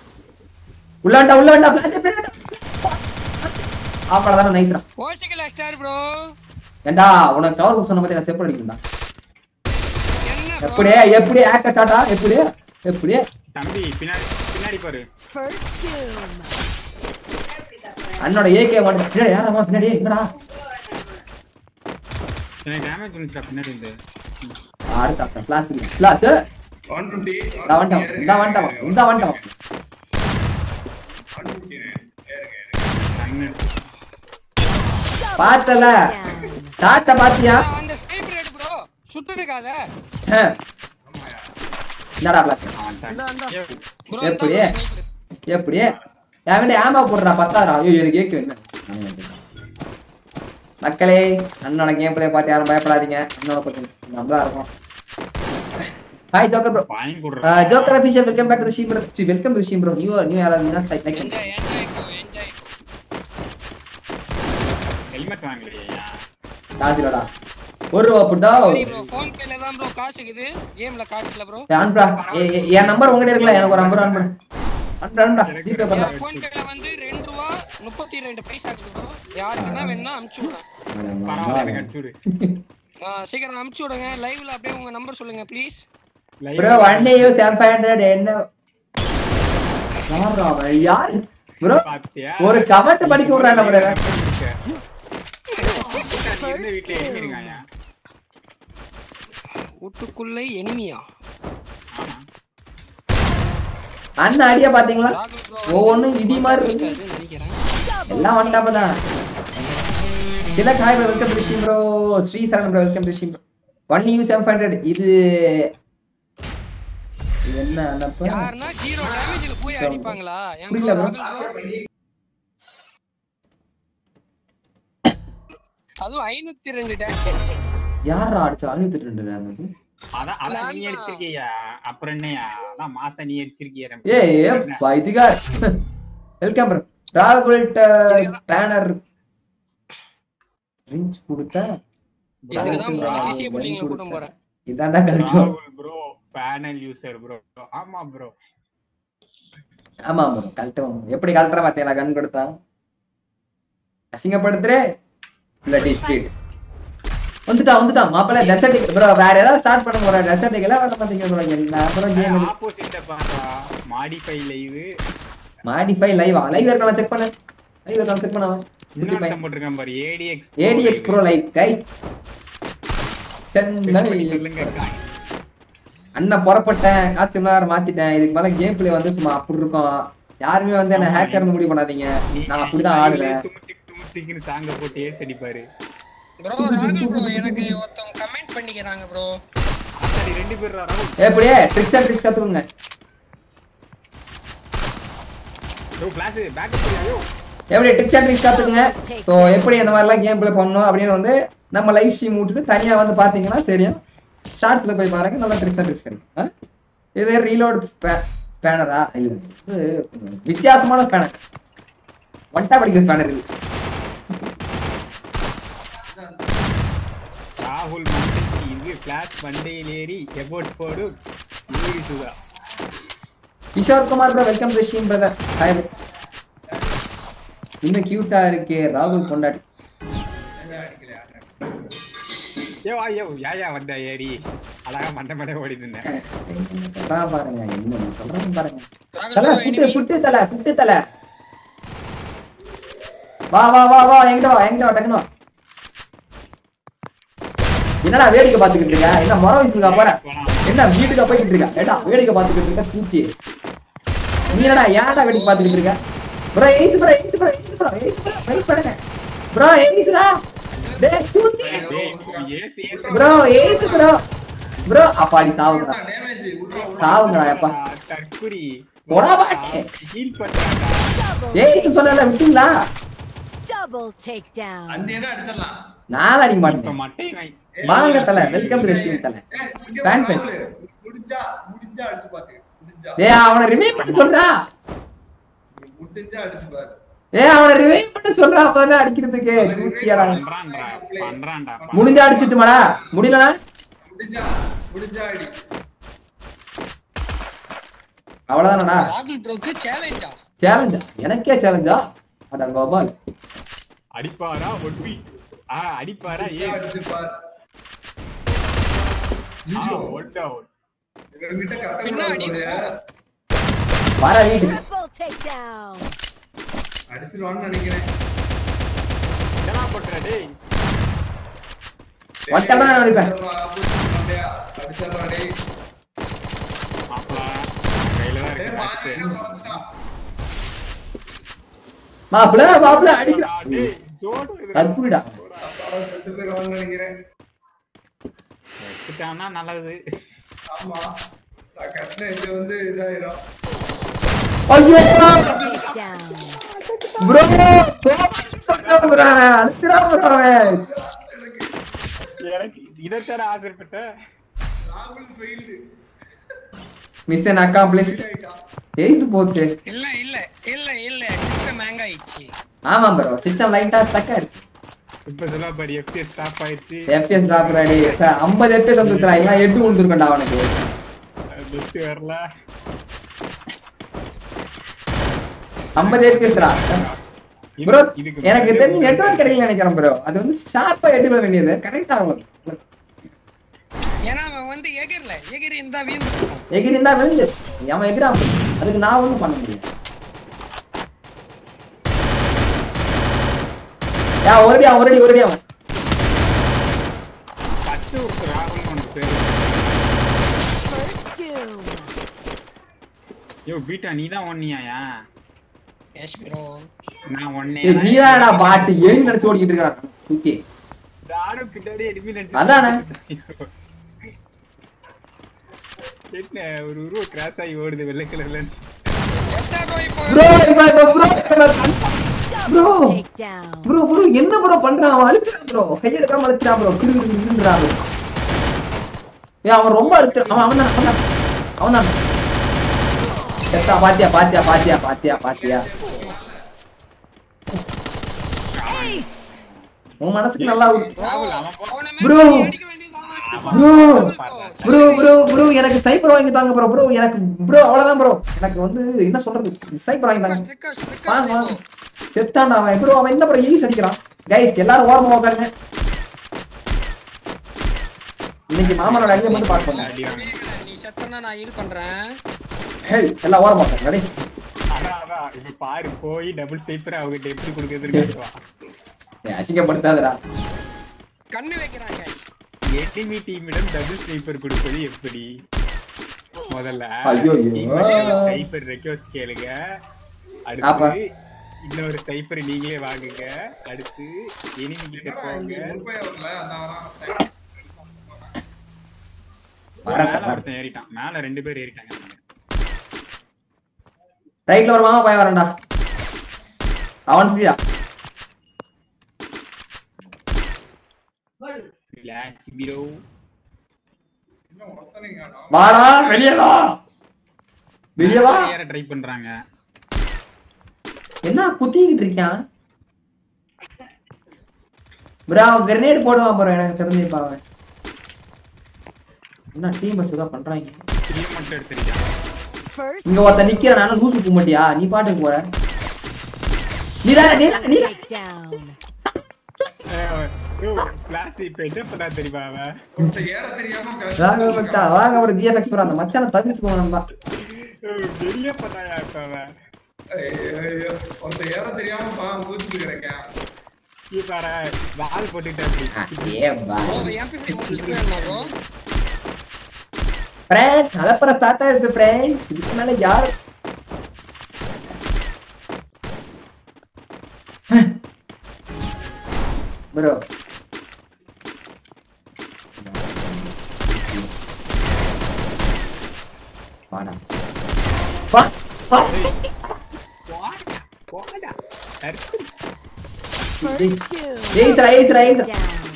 உள்ள பிளாட் ஆப்படா தான நைஸ்ரா ஓசிக்கல ஸ்டார் ப்ரோ ஏண்டா உனக்கு கவர் சொன்ன பத்தி நான் செப்பல் அடிக்கணும்டா என்ன ப்ரோ எப்படி ஆக்க ஸ்டார்ட்டா எப்படி தம்பி பின்னாடி பாரு First doom. அண்ணோட ஏகே வந்து பின்னாடி யாரமா பின்னாடி எங்கடா எனக்கு டேமேஜ் வந்துச்சா பின்னாடி இருந்து அடுத்த பிளாஸ் 120 இந்த வந்துட்டான் 120 கண்ணு பார்த்தல டாட்ட பாத்தியா அந்த ஸ்னைப்பர் எடு ப்ரோ சுட்டுடுகாத என்னடா பிளாஸ் ப்ரோ எப்படி என்கிட்ட ஏமா போடுறா 10,000 ஐயோ எனக்கு ஏக்கு என்ன மக்களே அண்ணோட கேம் பிளே பார்த்து யாரும் பயப்படாதீங்க அண்ணோட கொஞ்சம் நல்லா இருக்கும் ஹாய் ஜோக்கர் ப்ரோ வாங்கி குடுறா joker official welcome back to the stream bro welcome to the stream bro new யாராவது like enjoy bro enjoy helmet வாங்கலையா காசுலடா ஒரு ரூபா புட்டா ப்ரோ ஃபோன் பேல தான் ப்ரோ காசு இருக்குது கேம்ல காசு இல்ல ப்ரோ அன்பா என் நம்பர் உங்ககிட்ட இருக்குல்ல எனக்கு ஒரு நம்பர் அனுப்புடா ஜிபே பண்ணு ஃபோன் பேல வந்து 2 ரூபா 32 பைசா இருக்குது ப்ரோ யாருக்குன்னா வேணா அனுப்பிச்சு விடுங்க பரவாயில்ல கட்டுடு சீக்கிரம் அனுப்பிச்சு விடுங்க லைவ்ல அப்படியே உங்க நம்பர் சொல்லுங்க ப்ளீஸ் ப்ரோ 1 day 700 என்ன யார் ப்ரோ ஒரு கமெண்ட் படிக்க விடுறானே ப்ரோ இந்த வீட்ல ஏறிருக்காங்க ஊட்டுக்குள்ள எனிமியா ஆமா அண்ணா ஐடியா பாத்தீங்களா ஒவ்வொன்னும் இடி மாதிரி இருக்கு நினைக்கிறேன் எல்லாம் வண்டாப்பதான் Tilak hi bro welcome to stream bro Sri Charan bro welcome to stream bro 1 new 700 இது என்ன அண்ணப்பா யாருன்னா 0 டேமேஜ்ல போய் அடிப்பாங்களா புரியல bro. அதுவும் 502 டேமேஜ் யாரா அடிச்சா 502 டேமேஜ் அதான் நீ அடிச்சிருக்கியா அப்புறம் என்னையா அதான் மாச நீ அடிச்சிருக்கியா ஏய் பைதிகார் வெல்கம் ப்ரோ ராகுல் ஸ்பேனர் ரிஞ்ச் கொடுத்தா இதுக்கு தான் ப்ரோ சிசி புல்லிங்ல கூட்டம் போறேன் இதான்டா correct bro panel user bro ஆமா ப்ரோ கல்ட்டோம் எப்படி கல்ட்டற பாத்தீங்களா கன் கொடுத்தா அசிங்கப்படுத்துறே பிளடி ஸ்வீட் வந்துட்டா மாப்பள டெசர்ட் ப்ரோ வேற ஏதாவது ஸ்டார்ட் பண்ண போற டெசர்ட்ல வர மாட்டீங்க ப்ரோ என்ன ப்ரோ கேம் ஆப்போசிட்ட பாறா மாடிஃபை லைவ் இருக்கா செக் பண்ணு லைவ் இருக்கா செக் பண்ணவா குட்டி பையன் போட்டுருக்கான் பாரு ADX Pro live guys Chennai அண்ணா புறப்பட்டேன் காஸ்டியூம் வேற மாத்திட்டேன் இதுக்கு மேல கேம் பிளே வந்து சும்மா அப்படி இருக்கும் யாருமே வந்து என்ன ஹேக்கர்னு முடிவு பண்ணாதீங்க நான் அப்படிதான் ஆடுவேன் தும்திக்கின்னு சாங்க போட்டு ஏஸ் அடிப்பாரு ப்ரோ ராகுல் ப்ரோ எனக்கு ஒருத்தங்க கமெண்ட் பண்ணிக்கறாங்க ப்ரோ சரி ரெண்டு பேர் ராகுல் எப்படியே ட்ரிக்ஸ் கத்துக்குங்க ப்ரோ ஃபிளாஷ் பேக் போறியோ எப்படி ட்ரிக்ஸ் கத்துக்குங்க சோ எப்படி இந்த மாதிரி எல்லாம் கேம் பிளே பண்ணனும் அப்படினு வந்து நம்ம லைவ் ஸ்ட்ரீம் விட்டுட்டு தனியா வந்து பாத்தீங்கன்னா தெரியும் ஷார்ட்ஸ்ல போய் பாருங்க நல்லா ட்ரிக்ஸ் கிடைக்கும் இது ரீலோட் ஸ்பேனரா இல்ல வித்தியாசமான ஸ்பேனர் ஒன்டா படிக்கிற ஸ்பேனர் இருக்கு. ராகுல் மண்டைக்கு இது ஃபிளாஷ் மண்டையில் ஏறி எபோட் போடு ஊரிசுதா. Kishore Kumar bro welcome to stream brother. Hi bro. இன்னும் கியூட்டா இருக்கே ராகுல் கொண்டாடி. யா வந்தா ஏறி அழகா மண்டை ஓடி இருந்தேன். பாருங்க என்ன சொல்றேன் பாருங்க. தல புட்டு தல வா வா வா வா எங்க வா டக்குனு. என்னடா வேடிக்கை பாத்துக்கிட்டு இருக்க? என்ன மொர வயசுக்கா போற? என்ன வீட்டுக்கு போய்கிட்டு இருக்க? ஏடா வேடிக்கை பாத்துக்கிட்டு இருக்க தூக்கி. நீ என்னடா ஏன்டா வேடிக்கை பாத்துக்கிட்டு இருக்க? ப்ரோ ஏய்ஸ் வெயிட் பண்ணுங்க. ப்ரோ ஏய்ஸ்டா. டேய் தூக்கி. ப்ரோ ஏய்ஸ் ப்ரோ அப்பாடி சாவுங்கடா. சாவுங்கடா அப்பா. தற்குறி. போடா பாட்டி. ஹீல் பண்றாடா. ஏய்ஸ் சொன்னல விட்டீங்களா? Double takedown. அந்த என்ன அடிச்சலாம். நான் அடிக்க இப்ப மாட்டேன். மட்டை வாங்க தல வெல்கம் டு ஸ்ட்ரீம் தல. Fan page. முடிஞ்சா அடிச்சு பாத்து. முடிஞ்சா. டேய் அவனை ரிவைவ் பண்ண சொல்றா. முடிஞ்சா அடிச்சு பாரு. ஏய் அவனை ரிவைவ் பண்ண சொல்றா அப்பதான் அடிக்கிறதுக்கு. தூக்கியாடா. பண்றான்டா. முடிஞ்சா அடிச்சிட்டுமாடா? முடியலனா? முடிஞ்சா அடி. அவ்வளவுதானடா? ராகுல் ப்ரோக்கு சேலஞ்சா? சேலஞ்சா? எனக்கே சேலஞ்சா? அட கோபால். அடிப்பாரா ஒட்டி. அடிப்பாரா ஏ அடிச்சு பாரு. ஒட் அவுட். இவங்கிட்ட கரெக்ட்டா பின்னாடி வர வீட்டுக்கு. Double takedown. அடிச்சிருவான்னு நினைக்கிறேன். என்ன பண்ற டேய்? ஒட்டா தான் அடிப்பேன். அடிச்சறா டேய். அப்பா கையில தான் இருக்கு. மாப்ள அடிக்குடா. டேய் ஜோடு இது. தப்புடா. ரெண்டு பேர் வந்து நினைக்கிறேன். வெச்சிட்டானா நல்லது. ஆமா. கரெக்ட்டா இது வந்து இதாயிரும். ஐயோ Takedown. ப்ரோ ப்ரோ அடிச்சுடா ப்ரோ. எனக்கு இதத்தர ஆசைப்பட்ட ராகுல் ஃபெயில்டு. Mission accomplished. ஏய்ஸ் போச்சு. இல்ல சிஸ்டம் ஹேங் ஆயிடுச்சு. ஆமா ப்ரோ சிஸ்டம் லைட்டா ஸ்டக் ஆயிடுச்சு. இப்ப சொல்ல பாரு FPS ஸ்டாப் ஆயிடுச்சு. FPS drop ready. 50 FPS வந்துட்டா. எல்லாம் 8 விழுந்துருக்கடா அவனுக்கு. பெஸ்ட் வரல. 50 FPS டா. ப்ரோ எனக்கு தெரிஞ்சு நெட்வொர்க் கிடைக்கல நினைக்கிறேன் ப்ரோ. அது வந்து ஷார்ப்பா எடுக்க வேண்டியது கரெக்ட்டா ஆகும். ஏன்னா அவன் வந்து எகிரி இருந்தா வீழ்ந்துருக்கும். எகிரி இருந்தா விழுந்து. அவன் எகிரான். அதுக்கு நான் ஒண்ணும் பண்ண முடியாது. யா ஒரேடி அவன். பத்து ராகுல் உனக்கு பேரு. First doom. யோ பீட்டா நீ தான் ஒன்னியாயா? S bro. நான் ஒன்னே. ஏய் நீதாடா பாட் ஏறி நினைச்சு ஓடிக்கிட்டு இருக்கான். ஓகே. நானும் பின்னாடி எனிமி நினைச்சு. அதானே. என்ன ஒரு உருவ கிராஸ் ஆகி ஓடுது வெள்ளை கலர்ல. Bro Double takedown. ப்ரோ என்ன ப்ரோ பண்றான்? அவன் அழுத்துறான் ப்ரோ. கையெடுக்காம அழுத்துறான் ப்ரோ. கிருகிருன்றான் ப்ரோ. ஏய் அவன் ரொம்ப அழுத்துறான். அவன் தான். செத்தா பாத்தியா. Ace. உன் மனசுக்கு நல்லா ராகுல் அவன் போ. ப்ரோ எனக்கு ஸ்னைப்பர் வாங்கி தாங்க ப்ரோ. எனக்கு ப்ரோ அவ்வளவுதான் ப்ரோ. எனக்கு வந்து என்ன சொல்றது ஸ்னைப்பர் வாங்கி தாங்க. வாங்க செத்தான்டா அவன். ப்ரோ அவன் என்ன ப்ரோ ஈஸ் அடிக்கிறான். கைஸ் எல்லாரும் ஓரமா உட்காருங்க. இன்னைக்கு மாமனோட அடியை மட்டும் பார்ப்போம். நீ செத்தனா நான் ஹீல் பண்றேன். ஹேய் எல்லாம் ஓரமா உட்காருங்க. ரெடி? அதான் இப்ப பாரு போய் டபுள் ஸ்னைப்பர் அவங்க எப்படி கொடுக்கிறதுன்னு கேட்கவா. அசிங்கப்படுத்தாதடா. கண்ணு வைக்கிறாங்க. எனிமி டீமிடம் டபுள் ஸ்னைப்பர் கொடுப்பது எப்படி? முதல்ல ஸ்னைப்பர் ரெக்வெஸ்ட் கேளுங்க. அடுத்து இன்னொரு ஸ்னைப்பர் நீங்களே வாங்குங்க. அடுத்து எனிமி கிட்ட போங்க. ஏறிட்டான். மேல 2 பேர் ஏறிட்டாங்க. ரைட்ல ஒரு மாமா பையன் வரேன்டா. அவன் ஃப்ரீயா? Relax bro. வாடா வெளிய வா. ஏற ட்ரை பண்றாங்க. என்ன குத்திக்கிட்டு இருக்கான் ப்ரோ? அவன் கிரனேட் போடுவான் ப்ரோ, எனக்கு தெரிஞ்சுப்பா அவன். என்ன டீம் வச்சு தான் பண்றாங்க? கில் மட்டும் எடுத்துறியா? இங்க ஒருத்த நிக்கிற, நானும் லூசு போக மாட்டியா? நீ பாட்டுக்கு போற. நீ ஃபிளாஷ் இப்ப என்ன பண்ணா தெரியுமா அவன்? ஒருத்தன் ஏற தெரியாம வாங்க மச்சான், வாங்க ஒரு GFX ப்ரோ. அந்த மச்சானை தவிர்த்துக்கோ நம்ம. வெளிய பண்ணாயா இப்ப அவன்? ஐயோ, ஒருத்தன் ஏற தெரியாம ஊத்துட்டு கிடக்கேன். நீ பாரு வால் போட்டுட்டே அப்படி. ஏப்பா MP5 முடிச்சுக்கலாமா ப்ரோ? ஃப்ரெண்ட் அலப்பற ஸ்டார்ட் ஆயிடுச்சு ஃப்ரெண்ட். இதுக்கு மேல யார் ப்ரோ? வாடா வா வா. போடா ஏய்ஸ்ரா ஏய்ஸ்ரா ஏய்ஸ்ரா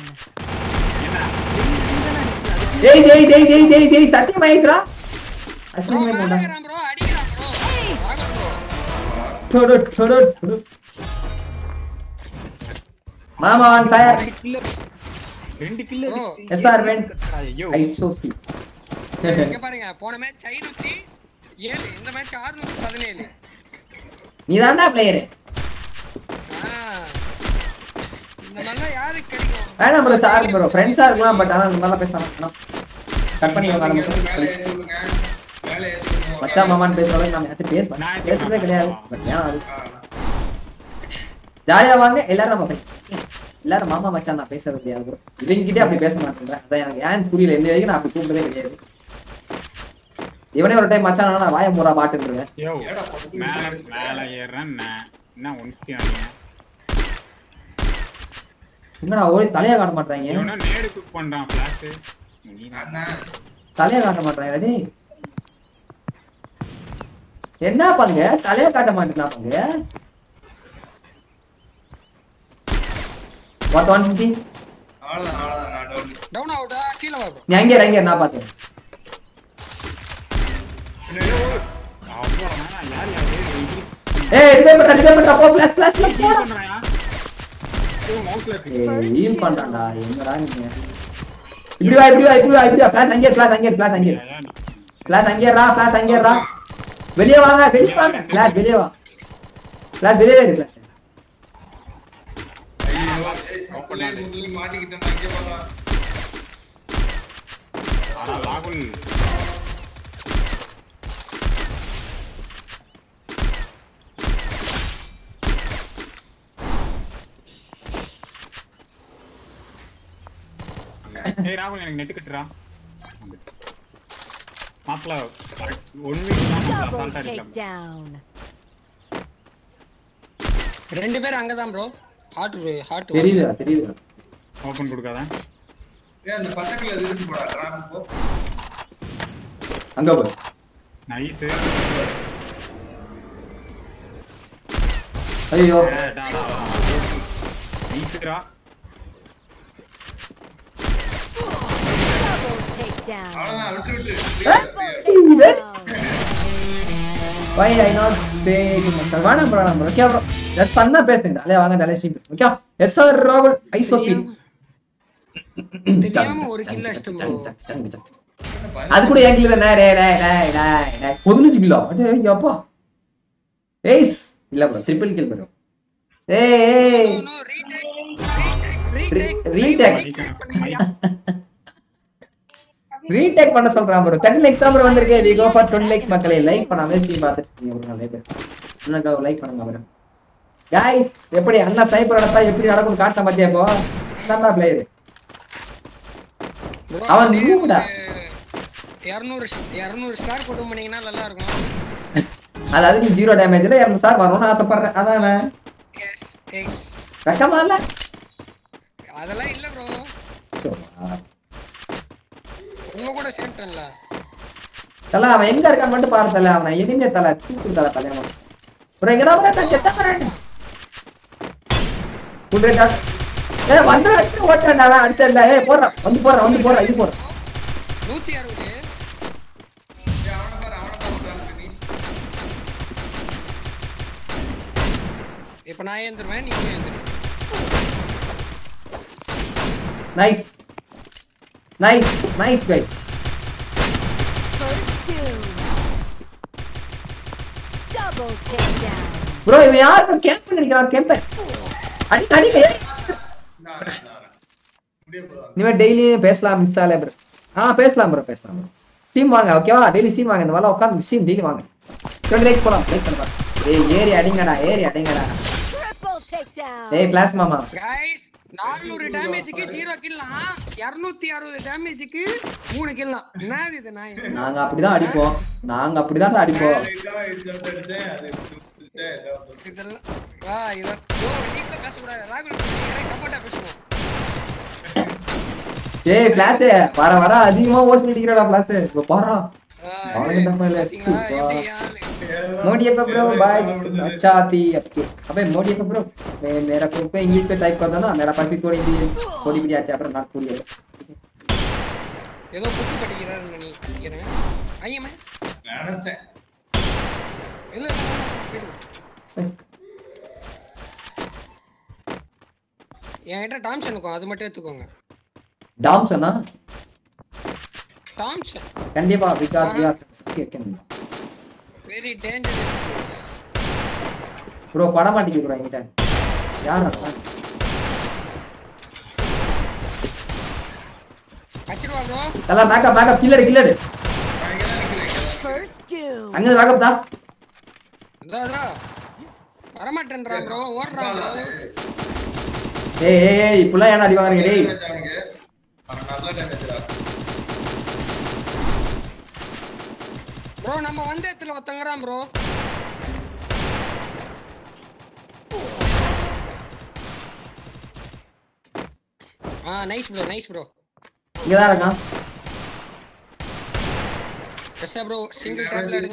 ஏய் சத்தியமா ஏய்ஸ்ரா. அஸ்லிமே போடா. அடிக்கிறான் ப்ரோ, அடிக்கிறான் ப்ரோ. வாங்க ப்ரோ. டோடோ டோடோ டோடோ. மாமா on fire. 2 kill bro SR when ஐயோ ஐ ஷோ ஸ்பீட். இங்க பாருங்க, போன மேட்ச் 507, இந்த மேட்ச் 617. நீ தான்டா பிளேயர். இந்த மாதிரிலாம் யாருக்கு கிடைக்கும்? வேணாம் ப்ரோ, சாரி ப்ரோ, ஃப்ரெண்ட்ஸா இருக்கலாம். பட் ஆனா இந்த மாதிரிலாம் பேசலாம். கட் பண்ணி வாங்க மேலே ஏத்துங்க, மேலே ஏத்துங்க. மச்சான் மாமான்னு பேசுற அளவுக்கு நாம யார்கிட்ட பேசுறதே கிடையாது. பட் ஏன் அது ஜாலியா வாங்க எல்லாரும் நம்ம ஃப்ரெண்ட்ஸ். எல்லாரும் மாமா மச்சான் நான் பேசுறது கிடையாது ப்ரோ. இவங்கிட்டே அப்படி பேச மாட்டேன்றேன். அதான் எனக்கு ஏன் புரியல. இந்த வரைக்கும் நான் அப்படி கூப்பிட்டதே கிடையாது. இவனே ஒரு டைம் மச்சான் நான் வாய போறா பாட்டுன்றேன். யோ மேல ஏறறேன் நான். என்ன ஒன்ஸ்டி ஆனீங்க? என்னடா ஓடி தலைய காட்ட மாட்டறாங்க. இவனா நேடு குக் பண்றான் ஃபிளாஷ். அண்ணா தலைய காட்ட மாட்டறாங்க டேய். என்ன பங்க தலைய காட்ட மாட்டேனா பங்க? வாட் 150? அவ்வளவுதான் நான் டவுன் அவுட்டா கீழ வா ப்ரோ. நீ அங்கே நான் பார்த்தேன். அப்புறம் யார் ஏய் டிபேட் அப்போ ஃபிளாஷ் போடா. பண்றாயா? மவுஸ்ல இருக்கு. ஹீல் பண்றான்டா. என்னடா நீங்க? இப்படி வா ஃபிளாஷ் அங்கே ஃபிளாஷ் அங்கேறா. வெளிய வாங்க. ஃபிளாஷ் வெளிய வா. ஃபிளாஷ் வெளியவே இருக்கு ஃபிளாஷ். மாட்டிக்கிட்டேன் இங்க போறா. ஆனா ராகுல் ஏய் ராகுல் எனக்கு நெட் கட்டுறா. மாப்ள 1 வீக் நான் அசால்ட்டா இருக்கேன். ரெண்டு பேர் அங்க தான் ப்ரோ. ஹார்ட் தெரியுது. ஓபன் கொடுக்காத. ஏய் அந்த பசங்கள இருக்கு போடா டிராப் போ. அங்க போ. நைஸ். ஐயோ நைஸ்ரா. அவ்வளவுதான் விட்டு. why I not say to myself வேணாம் ப்ரோ ஓகே ப்ரோ ஜஸ்ட் பண்ணா பேசுங்க. அலே வாங்க தலை ஸ்ட்ரீம் ஓகே. எஸ் சார் ராகுல் ஐசோபி தெரியாம ஒரு கில் அடிச்சிட்டு ப்ரோ. அது கூட ஏன் கில்ல டேய் 15 கிலோ. அடே அப்பா. ஏய்ஸ் இல்ல ப்ரோ ட்ரிபிள் கில் ப்ரோ. ஏய் ரீடேக் பண்ண சொல்றான் ப்ரோ. 10 லைக்ஸ் தான் ப்ரோ வந்திருக்கு. we go for 20 லைக்ஸ் மக்களே. லைக் பண்ணாம ஸ்ட்ரீம் பார்த்துட்டு இருக்கீங்க ப்ரோ நிறைய பேர். என்னங்க லைக் பண்ணுங்க ப்ரோ. गाइस எப்படி அண்ணா ஸ்னைப்பர் அடத்தா எப்படி நடக்கும் காட்ட பாத்தியா போ. நம்ம பிளேயர் அவன் நியூடா 200 ஸ்டார் போட்டு பண்ணீங்கன்னா நல்லா இருக்கும். அதாவது நீ 0 டேமேஜ்ல 200 ஸ்டார் வரணும்னு ஆசைப்படுறேன். அதானே எஸ் வெக்கமா இல்ல? அதெல்லாம் இல்ல ப்ரோ. உங்க கூட சேர்ட்டன்ல தல அவன் எங்க இருக்கான்னு மட்டும் பாரு தல. அவன் எனிமே தல தூக்கு தல தலையமா ப்ரோ. எங்கடா ப்ரோ நான் செத்த போறேன். குட்ரேட்டா ஏய் வந்து ஓட்டடா அவன் அடிச்சல. ஏய் போறா வந்து போறா இது போறா 160. அவன பாரு நீ. இப்ப நான் ஏந்துருவேன் நீங்க ஏந்துரு. Nice nice nice guys. Double takedown. Bro இவன் யார் ப்ரோ கேம்ப் பண்ணிக்கிறான் கேம்பர். அடி அடி நீங்க டெய்லி பேசலாம் இன்ஸ்டால ப்ரோ. பேசலாம் ப்ரோ பேசலாம் ப்ரோ. டீம் வாங்க ஓகேவா? டெய்லி டீம் வாங்க. இந்த வாரம் உட்கார்ந்து ஸ்ட்ரீம் டெய்லி வாங்க. 20 லைக் போலாம். லைக் பண்ணுங்க. ஏறி அடிங்கடா ஏறி அடிங்கடா. Triple takedown. ஃபிளாஷ் மாமா. गाइस 400 டேமேஜ்க்கு 0 கில்லாம் 260 டேமேஜ்க்கு 3 கில்லாம். என்னது இது நாய்? நாங்க அப்படிதான் அடிப்போம். அடிப்போம். இதெல்லாம் இத நீங்க பேச கூடாது. ராகுல் நீங்க சப்போர்ட்டா பேசணும். ஏய் ஃபிளாஷ் வர அதிகமா ஓஸ் அடிக்கிறடா ஃபிளாஷ். இப்போ பாறா. அவனுக்கு தப்பா இல்ல. मोदी एफ ब्रो बाय अच्छा थी आपके अबे मोदी एफ ब्रो मैं मेरा को इंग्लिश पे टाइप कर दो ना मेरा पास भी थोड़ी भी आती है पर ना पूरी है ஏதோ புத்தி படிக்கிறான்னு நினைக்கிறேன். ஐயமே நினைச்சேன். இல்ல சரி என்கிட்ட டாம்சன் இருக்கும் அது மட்டும் எடுத்துக்கோங்க. டாம்சனா டாம்சன் கண்டிப்பா because we are okay okay very dangerous bro பட மாட்டீங்க ப்ரோ என்கிட்ட யார் அச்சிரவா ப்ரோ எல்லாம் பேக்கப் கில்லடு First doom. அங்க பேக்கப் தான் இதா வர மாட்டேன்றா ப்ரோ ஓடுறான் ப்ரோ. ஏய் இப்பலாம் ஏன் அடி வாங்குறீங்க டேய்? நல்ல டேமேஜ்டா. ப்ரோ நம்ம வந்த இடத்துல ஒருத்தங்கறான் ப்ரோ. நைஸ் ப்ரோ இங்க தான் இருக்கான். பெஸ்டா ப்ரோ சிங்கிள் டேப்ல எடுங்க.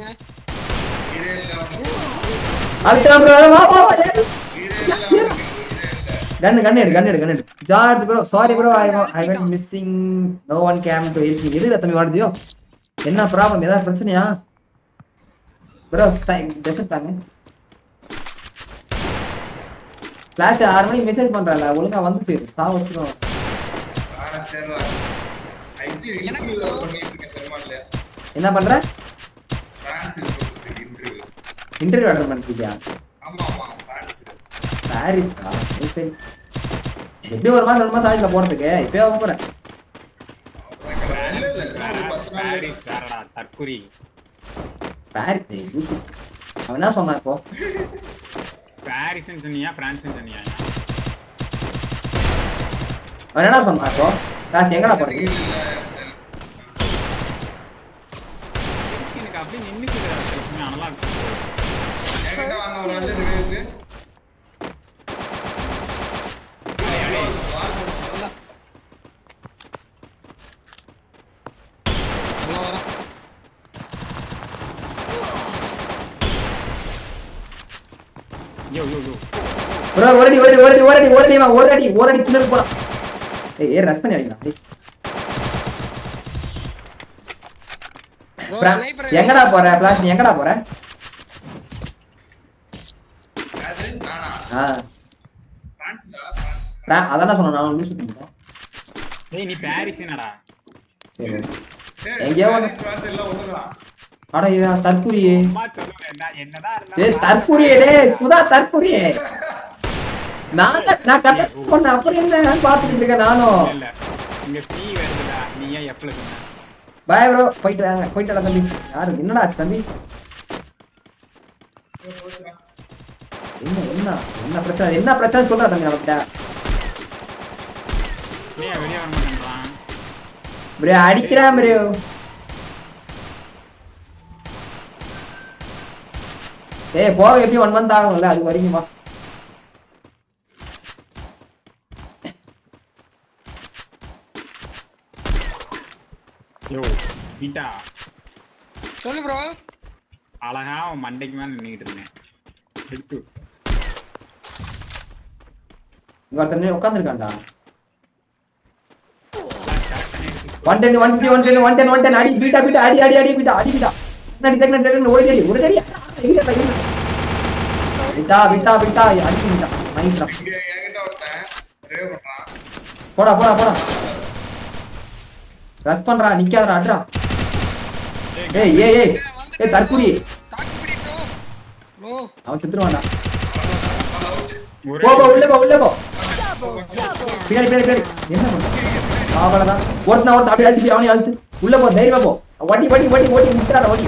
அல்ட்ரா ப்ரோ வா கன் எடு George bro sorry bro I went missing no one came to help me. எதுல தம்பி வாடுதியோ? என்ன ப்ராப்ளம்? ஏதாவது பிரச்சனையா ப்ரோ? டெசர்ட் தாங்க ஃபிளாஷ் 6 மணிக்கு மெசேஜ் பண்றல ஒழுங்கா வந்து சேரு சா வச்சிரோம். சரிடா. ஐடி எனக்கு பண்ணிட்டு இருக்கேன் தெரியுமால. என்ன பண்ற? பிரான்ஸ் இன்டர்வியூ அட்டெண்ட் பண்ணிட்டியா? ஆமா பாரிஸ்டா. சரி எப்படி ஒரு மாசம் 2 மாசம் ஆயிடுச்சு போறதுக்கு. இப்பவே போறேன். பாரிஸ் வேறடா தற்குறி. பாரிஸ் அவன் என்ன சொன்னா இப்போ? பாரிஸ்னு சொன்னியா பிரான்ஸ்னு சொன்னியா? அவன் என்ன சொன்னா இப்போ? காசு எங்கடா போறீங்க? எனக்கு அப்படியே நின்னுக்குதுடா நல்லா இருக்கு. என்கிட்ட வாங்க ஒரு நல்ல ரிவ்யூக்கு. யோ ப்ரோ ஓரடி சின்ன போறான். ஏய் ரஷ் பண்ணி அடிங்கடா. எங்கடா போற ஃபிளாஷ்? நீ எங்கடா போற? அது நானா பிரான்ஸ்டா அதான சொன்னா நான் லூஸ் பண்ணிட்டேன். ஏய் நீ பாரிஸ் என்னடா? சரி எங்கேயோ பிரான்ஸ் எல்லாம் ஒண்ணுதான். அட இவன் தற்குறியே. அம்மா சொல்லுங்க என்னடா இருந்தா ஏய் தற்குறியே டேய் சுதா தற்குறியே. நான் கரெக்ட்டா சொன்னேன். அப்புறம் என்ன பாத்துக்கிட்டு இருக்க நானும். இல்ல இங்க டீ வருதுடா. நீ ஏன் எப்பல சொன்ன? பை ப்ரோ போய்டா தம்பி. யாரு என்னடா ஆச்சு தம்பி? என்ன பிரச்சனை சொல்றா தம்பி நம்மகிட்ட? நீ வெளிய வர மாட்டேன்றான். ப்ரோ அடிக்கிறான் ப்ரோ. ஏய் போக எப்படி 1 மந்த் ஆகும்ல அது வரைக்கும் வா. யோ பீட்டா சொல்லு ப்ரோ. அழகா அவன் மண்டைக்கு மேல நின்னுட்டு இருந்தேன். எடுத்து இங்க ஒருத்தன் உட்கார்ந்திருக்கான்டா. 110 அடி பீட்டா அடி பீட்டா. அடி பீட்டா. ஓடி விட்டா அடிச்சுட்டா நைஸ்டா இங்க என்கிட்ட ஒருத்தன் ரேவ் பண்றான். போடா ரஷ் பண்றா நிக்காதடா அட்ரா ஏய் தற்குறி தாக்குப்பிடி ப்ரோ அவன் செத்துருவான்டா ஒரே போ உள்ள போ Double பின்னாடி down. என்ன பண்ற அவ்வளவுதான் ஒருத்தன் அப்படியே அழுத்தி அவனே அழுத்து உள்ள போ தைரியமா போ ஓட்டி முட்டாட ஓடி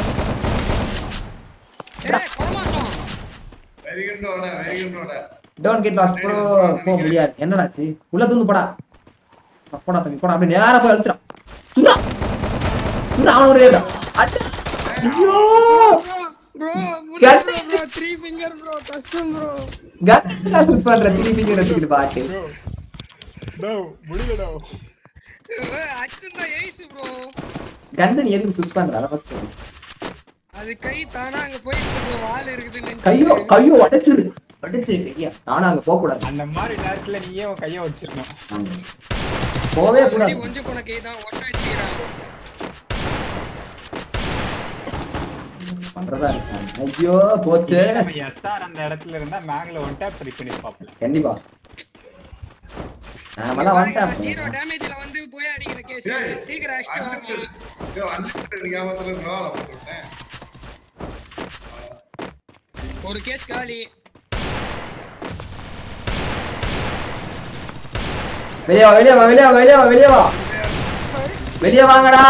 கொடமாசம் very good don't get lost bro போ முடியாது என்னடாச்சு உள்ள தூந்து போடா தம்பி போடா அப்படியே நேரா போய் அழுத்துறான் சுரா அவன் ஒரு ஏடா ஐயோ bro Cut. Bro 3 finger bro கஷ்டம் ப்ரோ கட்டா சுத் பண்ற திருப்பி எடுத்துக்கிட்டு பாட்டு டோ முடியலடா அச்சந்தா ஏய்ஸ் ப்ரோ கண்டன் எதுக்கு சுவிட்ச் பண்ற அத ஃபர்ஸ்ட் அது கை தானா அங்க போயிட்டு ப்ரோ வால் இருக்குதுன்னு கையோ அடைச்சிரு கையா நானும் அங்க போக கூடாது அந்த மாதிரி நேரத்துல நீயே உன் கையை வச்சிரணும் போவே கூடாது கொஞ்சம் போன கை தான் ஒட்ட அடிச்சுக்கிறான் பண்றதா இருக்கு ஐயோ போச்சே நம்ம எஸ்ஆர் அந்த இடத்துல இருந்தா மேக்ல ஒன் டேப் ட்ரை பண்ணி பாப்போம் கண்டிப்பா நாமெல்லாம் வந்துட்டேன் ஜீரோ டேமேஜ்ல வந்து போய் அடிக்கிற கேஸ் சீக்கிரம் அடிச்சு வாங்க ஐயோ அன்லிமிட்டட் கேமத்துல ரோல போட்டுட்டேன். ஒரு கேஸ் காலி வெளியே வாங்கடா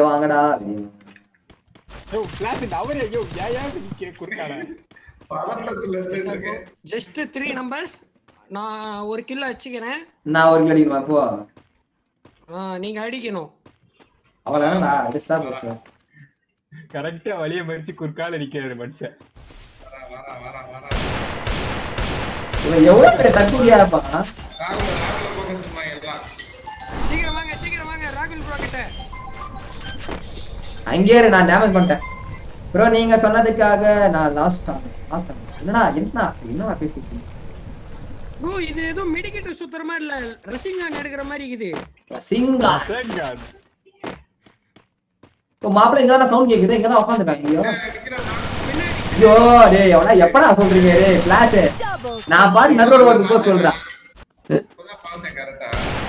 யோ ஃபிளாஷ் அவரே யோ ஏன் நிக்க குறுக்கால பதட்டத்துல இருக்கு. ஜஸ்ட் 3 நம்பர்ஸ் நான் ஒரு கில் அடிச்சுக்கிறேன் நான் ஒரு கில் அடிக்கணுமா இப்போ நீங்க அடிக்கணும் அவ்வளவுதானடா அடிச்சா போச்சு கரெக்ட்டா வலிய மறிச்சு குறுக்கால நிக்கிறாரு மனுஷன் வர இவன் எவ்வளவு பெரிய தற்கொலையா இருப்பான் ராகுல போகணுமா எல்லாம். சீக்கிரம் வாங்க ராகுல் ப்ரோ கிட்ட அங்கேயே நான் டேமேஜ் பண்ணிட்டேன் ப்ரோ நீங்க சொன்னதுக்காக நான் லாஸ்ட் என்னடா பேசிட்டு இருக்கீங்க ப்ரோ இது ஏதோ மெடிக்கேட்டர் சுத்தறமா இல்ல ரசிங்கான் எடுக்கிற மாதிரி இருக்குது சிங்கா தேங்காட் இப்போ மாப்பிள்ளை இங்க தான் சவுண்ட் கேக்குது இங்க தான் உட்கார்ந்துட்டாங்க ஐயோ பின்னாடி ஐயோ டேய் எவனா எப்படா சொல்றீங்க டேய் ஃபிளாஷ் நான் பாட்டு நடுவுல வந்து போ சொல்றேன் இப்பதான் பார்த்தேன் கரெக்டா.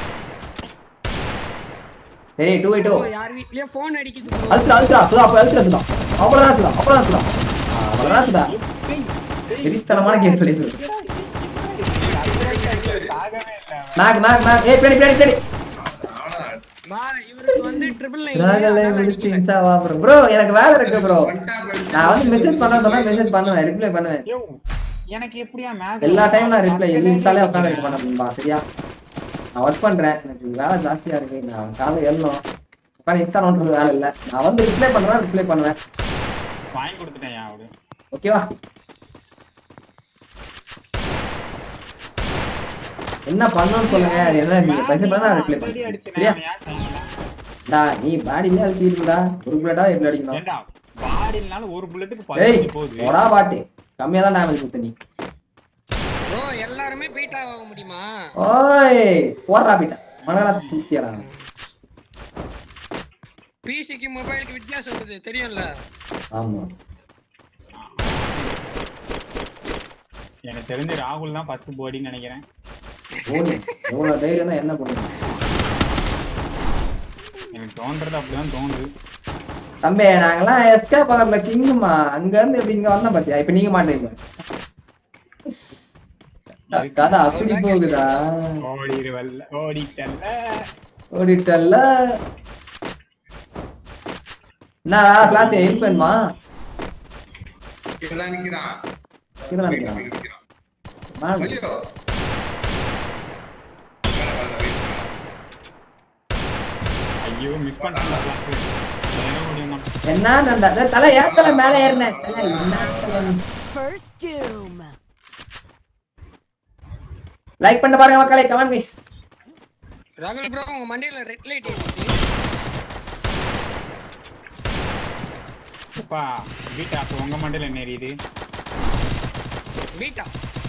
சரி 2v2 ப்ரோ யார் வீட்லயே ஃபோன் அடிக்குது ப்ரோ அழுத்துறா அவ்வளவுதான் எரித்தனமான கேம் பிளே மேக் ஏய் பின்னாடி வா இவருக்கு வந்து ட்ரிபிள் நாங்களே முடிச்சிட்டு இன்சாவா ப்ரோ எனக்கு வேலை இருக்கு ப்ரோ நான் வந்து மெசேஜ் பண்ணா மெசேஜ் பண்ணுவேன் ரிப்ளை பண்ணுவேன் யோ எனக்கு எப்படியா மேக் எல்லா டைம் நான் ரிப்ளை இன்ஸ்டாலே உட்கார்ந்து இருக்க மாட்டேன்பா சரியா நான் ஒர்க் பண்றேன் எனக்கு வேலை ஜாஸ்தியா இருக்கு நான் காலையில எழணும் உட்காந்து இன்ஸ்டா நோட்றது வேலை இல்ல நான் வந்து ரிப்ளை பண்ணுவேன் வாங்கி கொடுத்துட்டேன் அவரு ஓகேவா என்ன பண்ணணும்னு சொல்லுங்க என்ன நீங்க மெசேஜ் பண்ணா நான் ரிப்ளை பண்ணுவேன் சரியா டா நீ பாடில அழுத்திடுடா ஒரு புல்லட்டா எப்படி அடிக்கணும் ஏண்டா பாடினால ஒரு புல்லட்டுக்கு ஏய் 15 போகுது போடா பாட்டு கம்மியா தான் டேமேஜ் கொடுத்த நீ ப்ரோ எல்லாரும் பீட்டா ஆக முடியுமா ஓய் போறா பீட்டா மனராத் குத்தியடா பிசிக்கு மொபைலுக்கு வித்தியாசம் இருக்குது தெரியும்ல ஆமா எனக்கு தெரிஞ்சு ராகுல் தான் ஃபர்ஸ்ட் போடின்னு நினைக்கிறேன் ஓடி எவ்வளவு தைரியம் தான் என்ன பண்ணுங்க எனக்கு தோன்றது அப்படிதான் தோணுது தம்பி நாங்கெல்லாம் எஸ்கேப் ஆகல கிங்குமா அங்க இருந்து எப்படி இங்க வந்தோம் பாத்தியா இப்ப நீங்க மாட்டீங்க கதை அப்படி போகுதா ஓடிட்டல்ல என்ன கிளாஸ் ஹெல்ப் பண்ணுமா இதெல்லாம் நிக்கிறான். இதுதான் நினைக்கிறேன் ஐயோ ஐயோ மிஸ் பண்ணிட்டேன் என்ன நண்டா தலை ஏத்தல மேல ஏறினேன் தலை என்ன தலை First doom. லைக் பண்ண பாருங்க மக்களே கமெண்ட் கைஸ் ராகுல் ப்ரோ உங்க மண்டையில ரெட் லைட் இருக்கு அப்பா பீட்டா அப்ப உங்க மண்டையில என்ன எரியுது பீட்டா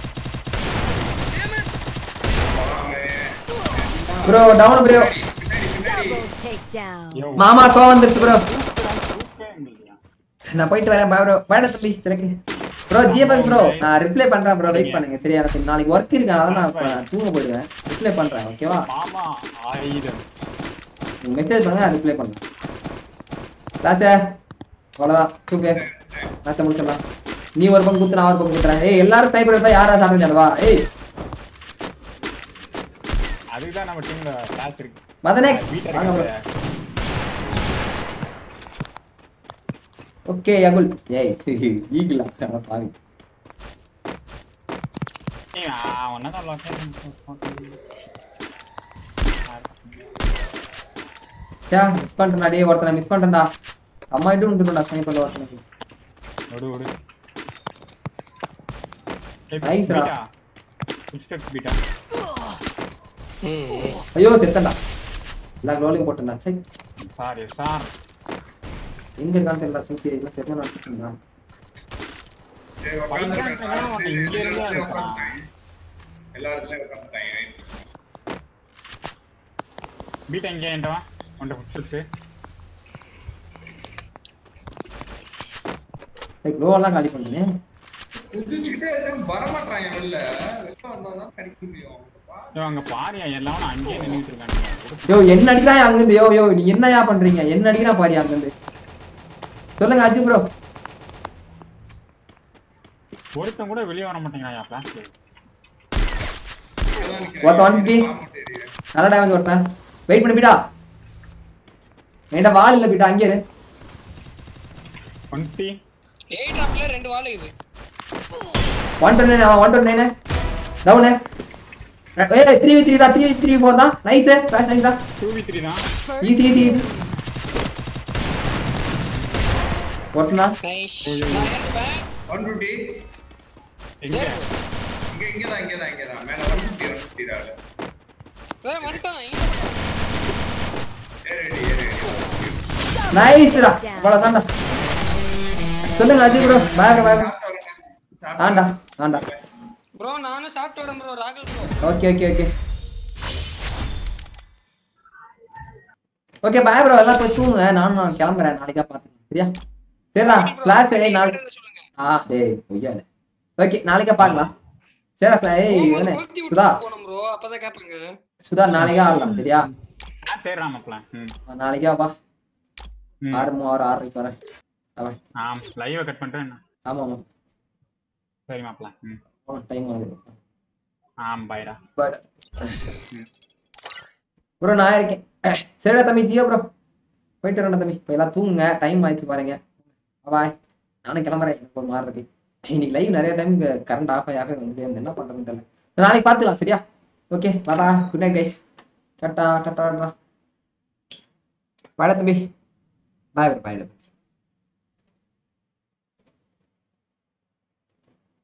bro down bro Double takedown. யோ மாமா கோவம் வந்துருச்சு ப்ரோ தூக்கவே முடியல நான் போயிட்டு வரேன் பாய் ப்ரோ பாய் தம்பி திலக்கு ப்ரோ ஜிஎஃப்எஸ் ப்ரோ நான் ரிப்ளை பண்றேன் ப்ரோ வெயிட் பண்ணுங்க சரியா எனக்கு நாளைக்கு ஒர்க் இருக்கு அதான் நான் இப்ப தூங்க போயிடுவேன் ரிப்ளை பண்றேன் ஓகேவா மாமா ஆயுதம் மெசேஜ் பண்ணுங்க நான் ரிப்ளை பண்றேன் கிளாஸ் அவ்வளவுதான் தூக்கு மேட்ச் முடிச்சிடலாம் நீ ஒரு பக்கம் குத்து நான் ஒரு பக்கம் குத்துறேன் ஏய் எல்லாரும் ஸ்னைப்பர் எடுத்தா யாரா சாப்பிட்டு வா ஏய் அதுதான் நம்ம டீம்ல மேட்ச் இருக்கு மத நெக்ஸ்ட் வாங்க ப்ரோ ஓகே யகுல் ஏய் ஈகிலா பாவி ஏய் அவனதான் லொகேஷன் சே மிஸ் பண்றேன்டா டேய் ஒருத்தனை மிஸ் பண்றேன்டா அம்மா இட்டு வந்துட்டா ஸ்னைப்பர்ல ஒருத்தனுக்கு ஓடு ஓடு Nice ரா. புஷ்டக் பீட்டா ஐயோ செத்தடா எல்லா ரோலிங் போட்டேன்டா சை சாரி சார் எங்க இருக்கான்னு தெரியல சுத்தி எல்லாம் தெரிஞ்ச நடந்துட்டா இங்க இருந்தா இருக்கான் எல்லா இடத்துலயும் உட்காந்துட்டாங்க பீட்டா இங்க ஏன்டா உன்ட புஷ்டக் லைக் லோ எல்லாம் காலி பண்ணு குதிச்சுக்கிட்டே இருக்காங்க வரமாட்டாங்க வெளில வந்தாதான் கிடைக்க முடியும் அங்க பாரியா எல்லாரும் அங்கேயே நின்னுட்டு இருக்காங்க யோ என்ன அடிக்கிறான் அங்க இருந்து யோ யோ நீ என்னயா பண்றீங்க என்ன அடிக்கிறான் பாரு அங்க இருந்து சொல்லுங்க அஜி ப்ரோ ஒருத்தன் கூட வெளிய வர மாட்டேங்கிறாயா பிளாஸ்ட் ஒருத்தன் நல்ல டேமேஜ் ஒருத்தன் வெயிட் பண்ணி பீட்டா என்கிட்ட வால் இல்ல பீட்டா அங்கே இரு 20 ஏய் டிராப்ல ரெண்டு வால் இது 129 129 டவுன் ஏய் 3v3 தான் 3v3 4 தான் நைஸ் ஃபிளாஷ் நைஸ் தான் 2v3 தான் ஈஸி ஈஸி ஈஸி ஒருத்தனா நைஸ் நான் எடுப்பேன் 150 எங்க இங்கதான் மேல 150 தான் ஏய் வந்துட்டான் ஏறு நைஸ்டா அவ்வளவுதான்டா சொல்லுங்க அஜி ப்ரோ பாய் பாய் ஆண்டா ஆண்டா ப்ரோ நானும் சாப்பிட்டு வரேன் ப்ரோ ராகுல் bro okay okay okay okay bye bro எல்லாம் போய் தூங்குங்க நான் கிளம்புறேன் நாளைக்கா பாத்துக்கலாம் சரியா சரிடா கிளாஸ் நாளைக்கு டேய் பொய்யால ஓகே நாளைக்கா பார்க்கலாம் சரிடா ஏய் சுதா ப்ரோ அப்பதான் கேட்பாங்க சுதா நாளைக்கா ஆடலாம் சரியா சரி ராமப்ல நாளைக்கா வா 6 6:30 வரேன் ஆம் லைவ் கட் பண்ணிட்டேன் ஆமா ஆமா சரி மாப்ள டைம் ஆகுது ஆம் பைடா பட் ப்ரோ நான் இருக்கேன் சரிடா தம்பி ஜியோ ப்ரோ போயிட்டு வரேன் தம்பி இப்போ எல்லாம் தூங்குங்க டைம் ஆயிடுச்சு பாருங்க பாய் நானும் கிளம்புறேன் எனக்கு ஒரு மாதிரி இருக்கு இன்னைக்கு லைவ் நிறைய டைம் கரண்ட் ஆஃப் ஆகவே வந்து என்ன பண்றதுன்னு தெரியல நாளைக்கு பார்த்துக்கலாம் சரியா ஓகே பாடா குட் நைட் கைஸ் டாட்டா டாட்டா பாய் தம்பி பாய் பாய்